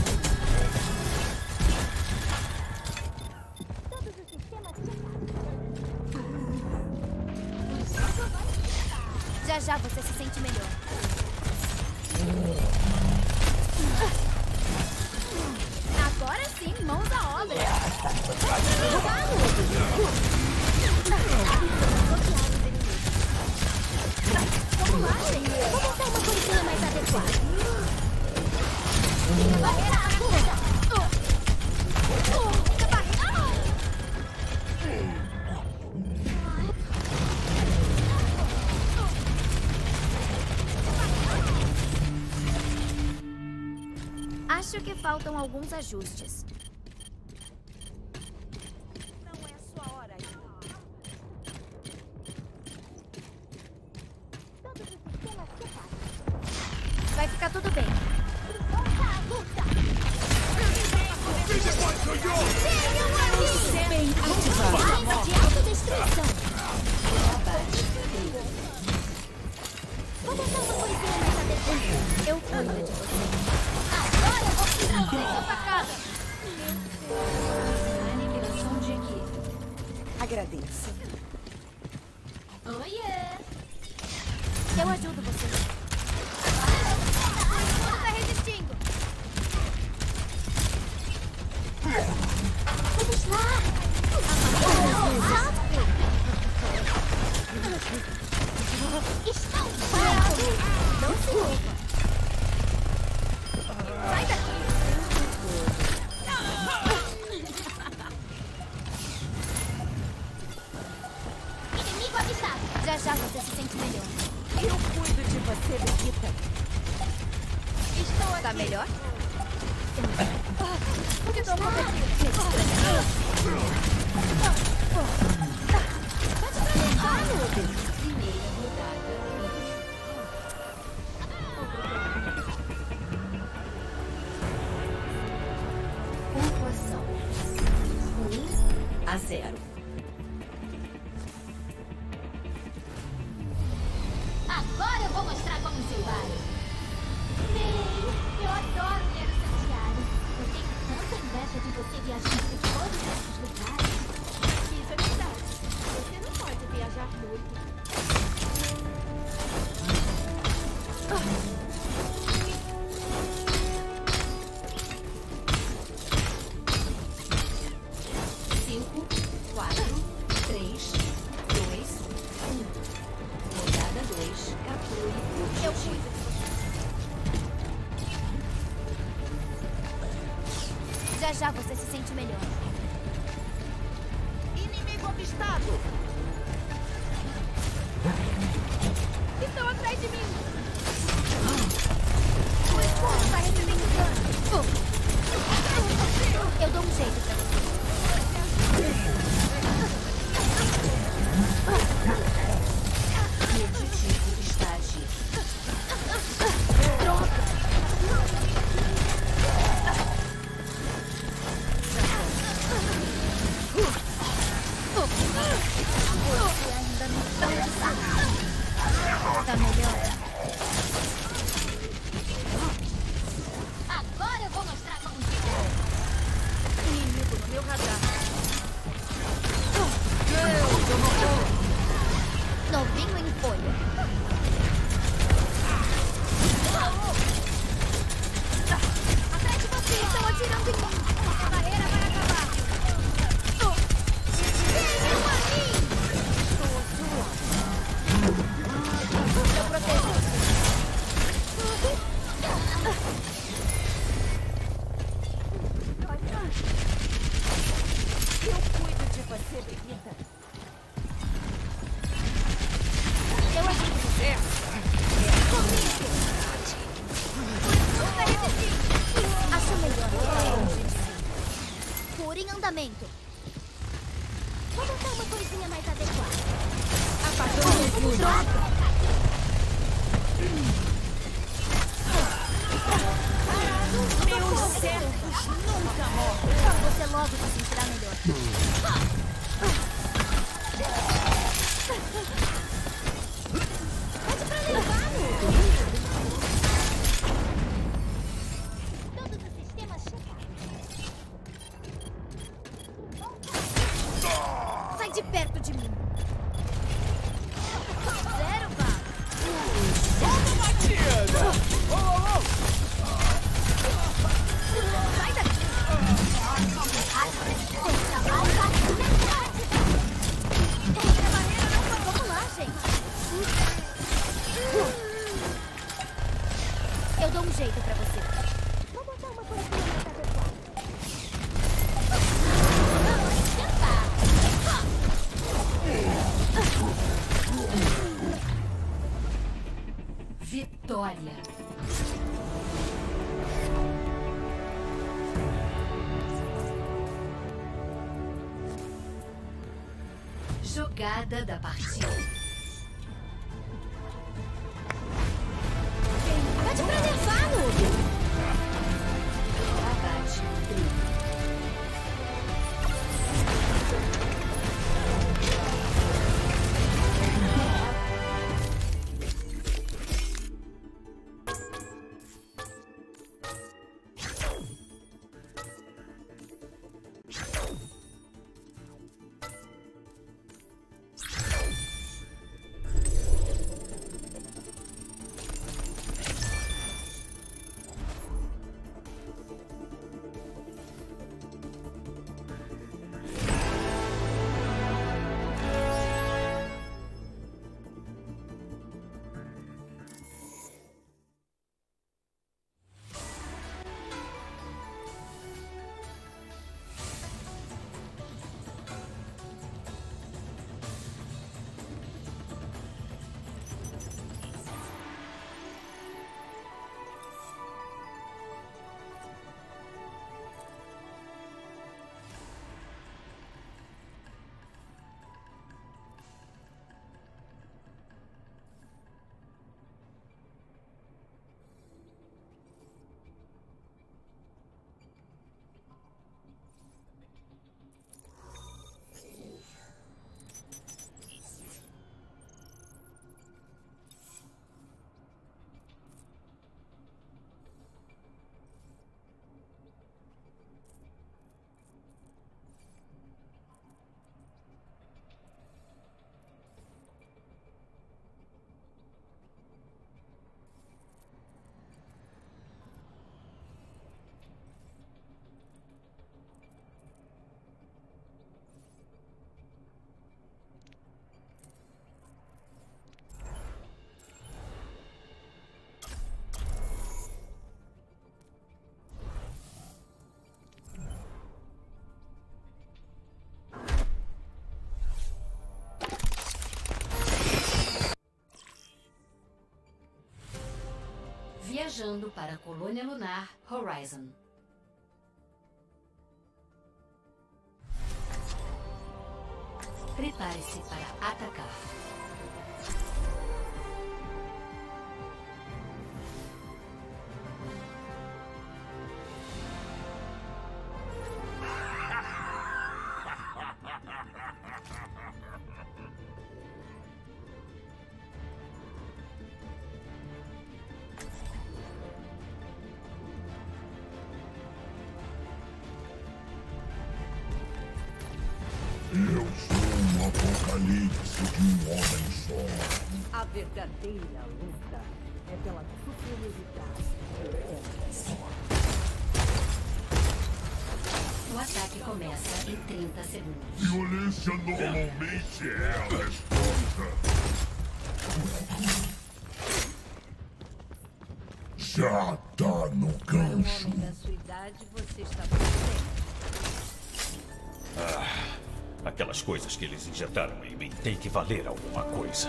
Já já você se sente melhor. Agora sim, mãos à obra. Vamos lá, gente. Vou botar uma coisinha mais adequada. Minha barreira acusa. Minha barreira. Acho que faltam alguns ajustes. Não é a sua hora ainda. Vai ficar tudo bem. Bem ativado. De autodestruição. Vou botar uma coisinha mais adequada. Eu cuido de você. Agora eu vou tirar você da facada. Aniquilação de equipe. Agradeço. Oiê! Eu ajudo você. Não tá resistindo. Vamos lá. Estão parados. Não se louca. Sai daqui. Inimigo avistado. Já já você se sente melhor. Eu cuido de você, Bebita. Estou aqui. Tá melhor? O que tomou aqui? Primeira rodada. Pontuação um a zero. Agora eu vou mostrar como se vai. Eu adoro ler o seu diário. Eu tenho tanta inveja de você viajar por todos esses lugares. Isso é verdade. Você não pode viajar muito. Cinco, quatro, três, dois, um. Rodada dois. Capture o Eu objetivo. cuido de você. Já já você se sente melhor. Inimigo avistado. Estão atrás de mim. O escudo vai recebendo dano. Eu dou um jeito pra você. O objetivo está ativo. Troca. Você ainda não tá melhor. Agora eu vou mostrar como se faz. Inimigo andamento. Vou botar uma coisinha mais adequada. Apagou o Droga! Meus servos nunca morrem. Você logo se sentirá melhor. Pode pra levá-lo! Todos os sistemas chegaram. Sai de perto de mim. Zero, pá. Toma batida! Oh, oh, oh. Sai daqui! A barreira não foi. Vamos lá, gente. Eu dou um jeito pra você. Vou botar uma coisinha mais adequada. Vitória. Jogada da partida. Pede pra levá-lo! Abate. Viajando para a colônia lunar Horizon. Prepare-se para atacar. Eu sou um apocalipse de um homem só. A verdadeira luta é pela superioridade. O ataque começa em trinta segundos. Violência normalmente é a resposta. Já tá no Para um gancho. homem da sua idade, você está bem. Ah, aquelas coisas que eles injetaram em mim têm que valer alguma coisa.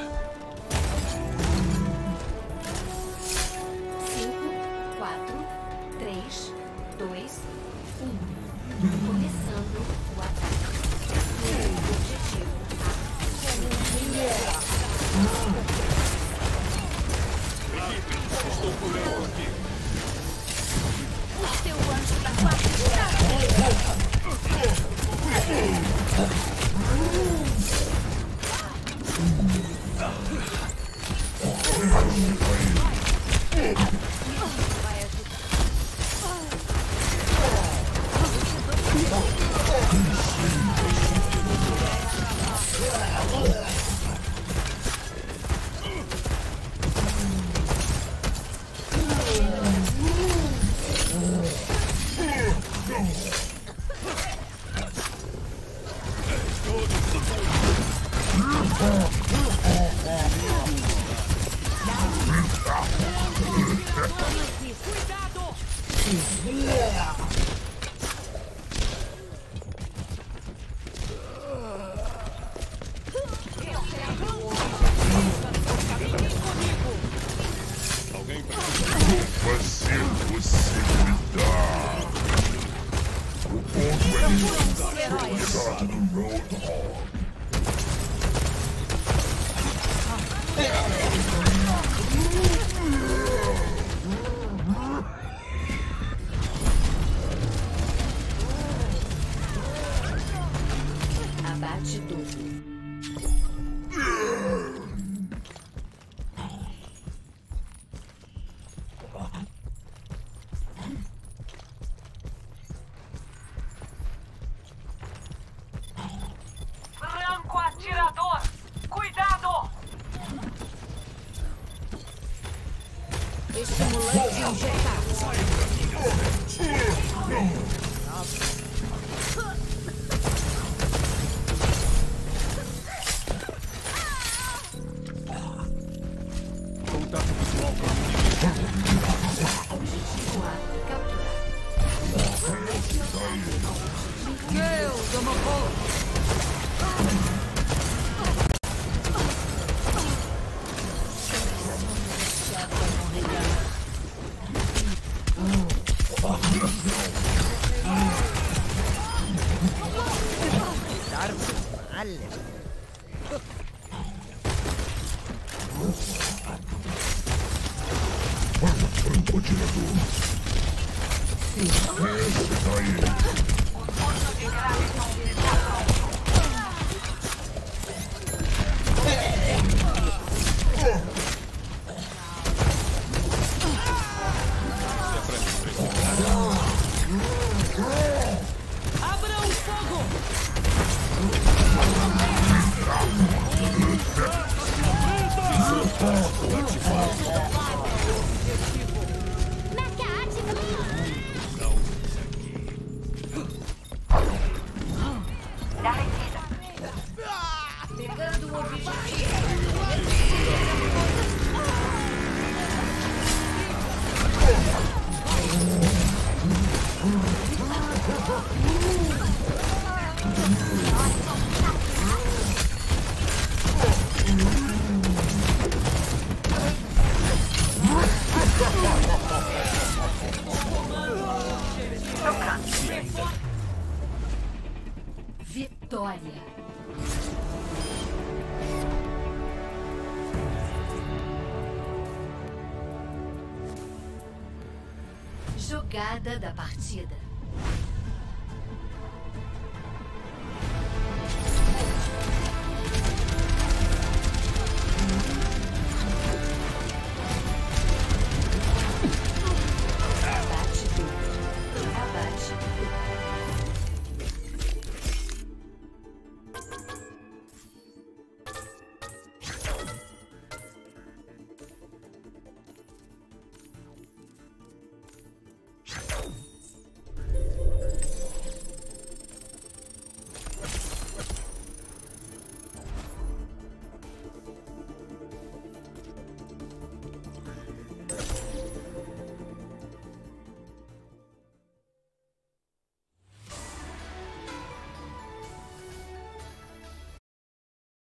cinco, quatro, três, dois, um. Começando o ataque. Objetivo Estou curando aqui. O seu anjo da guarda está. Vai ajudar. Vai ser você me dar. O ponto é cuidado do Roadhog. abate duplo. Franco atirador! Cuidado! Estimulante injetado. Contato visual com Meu, Domocô! Abra o fogo! Pegando o objetivo. Vitória. Jogada da partida.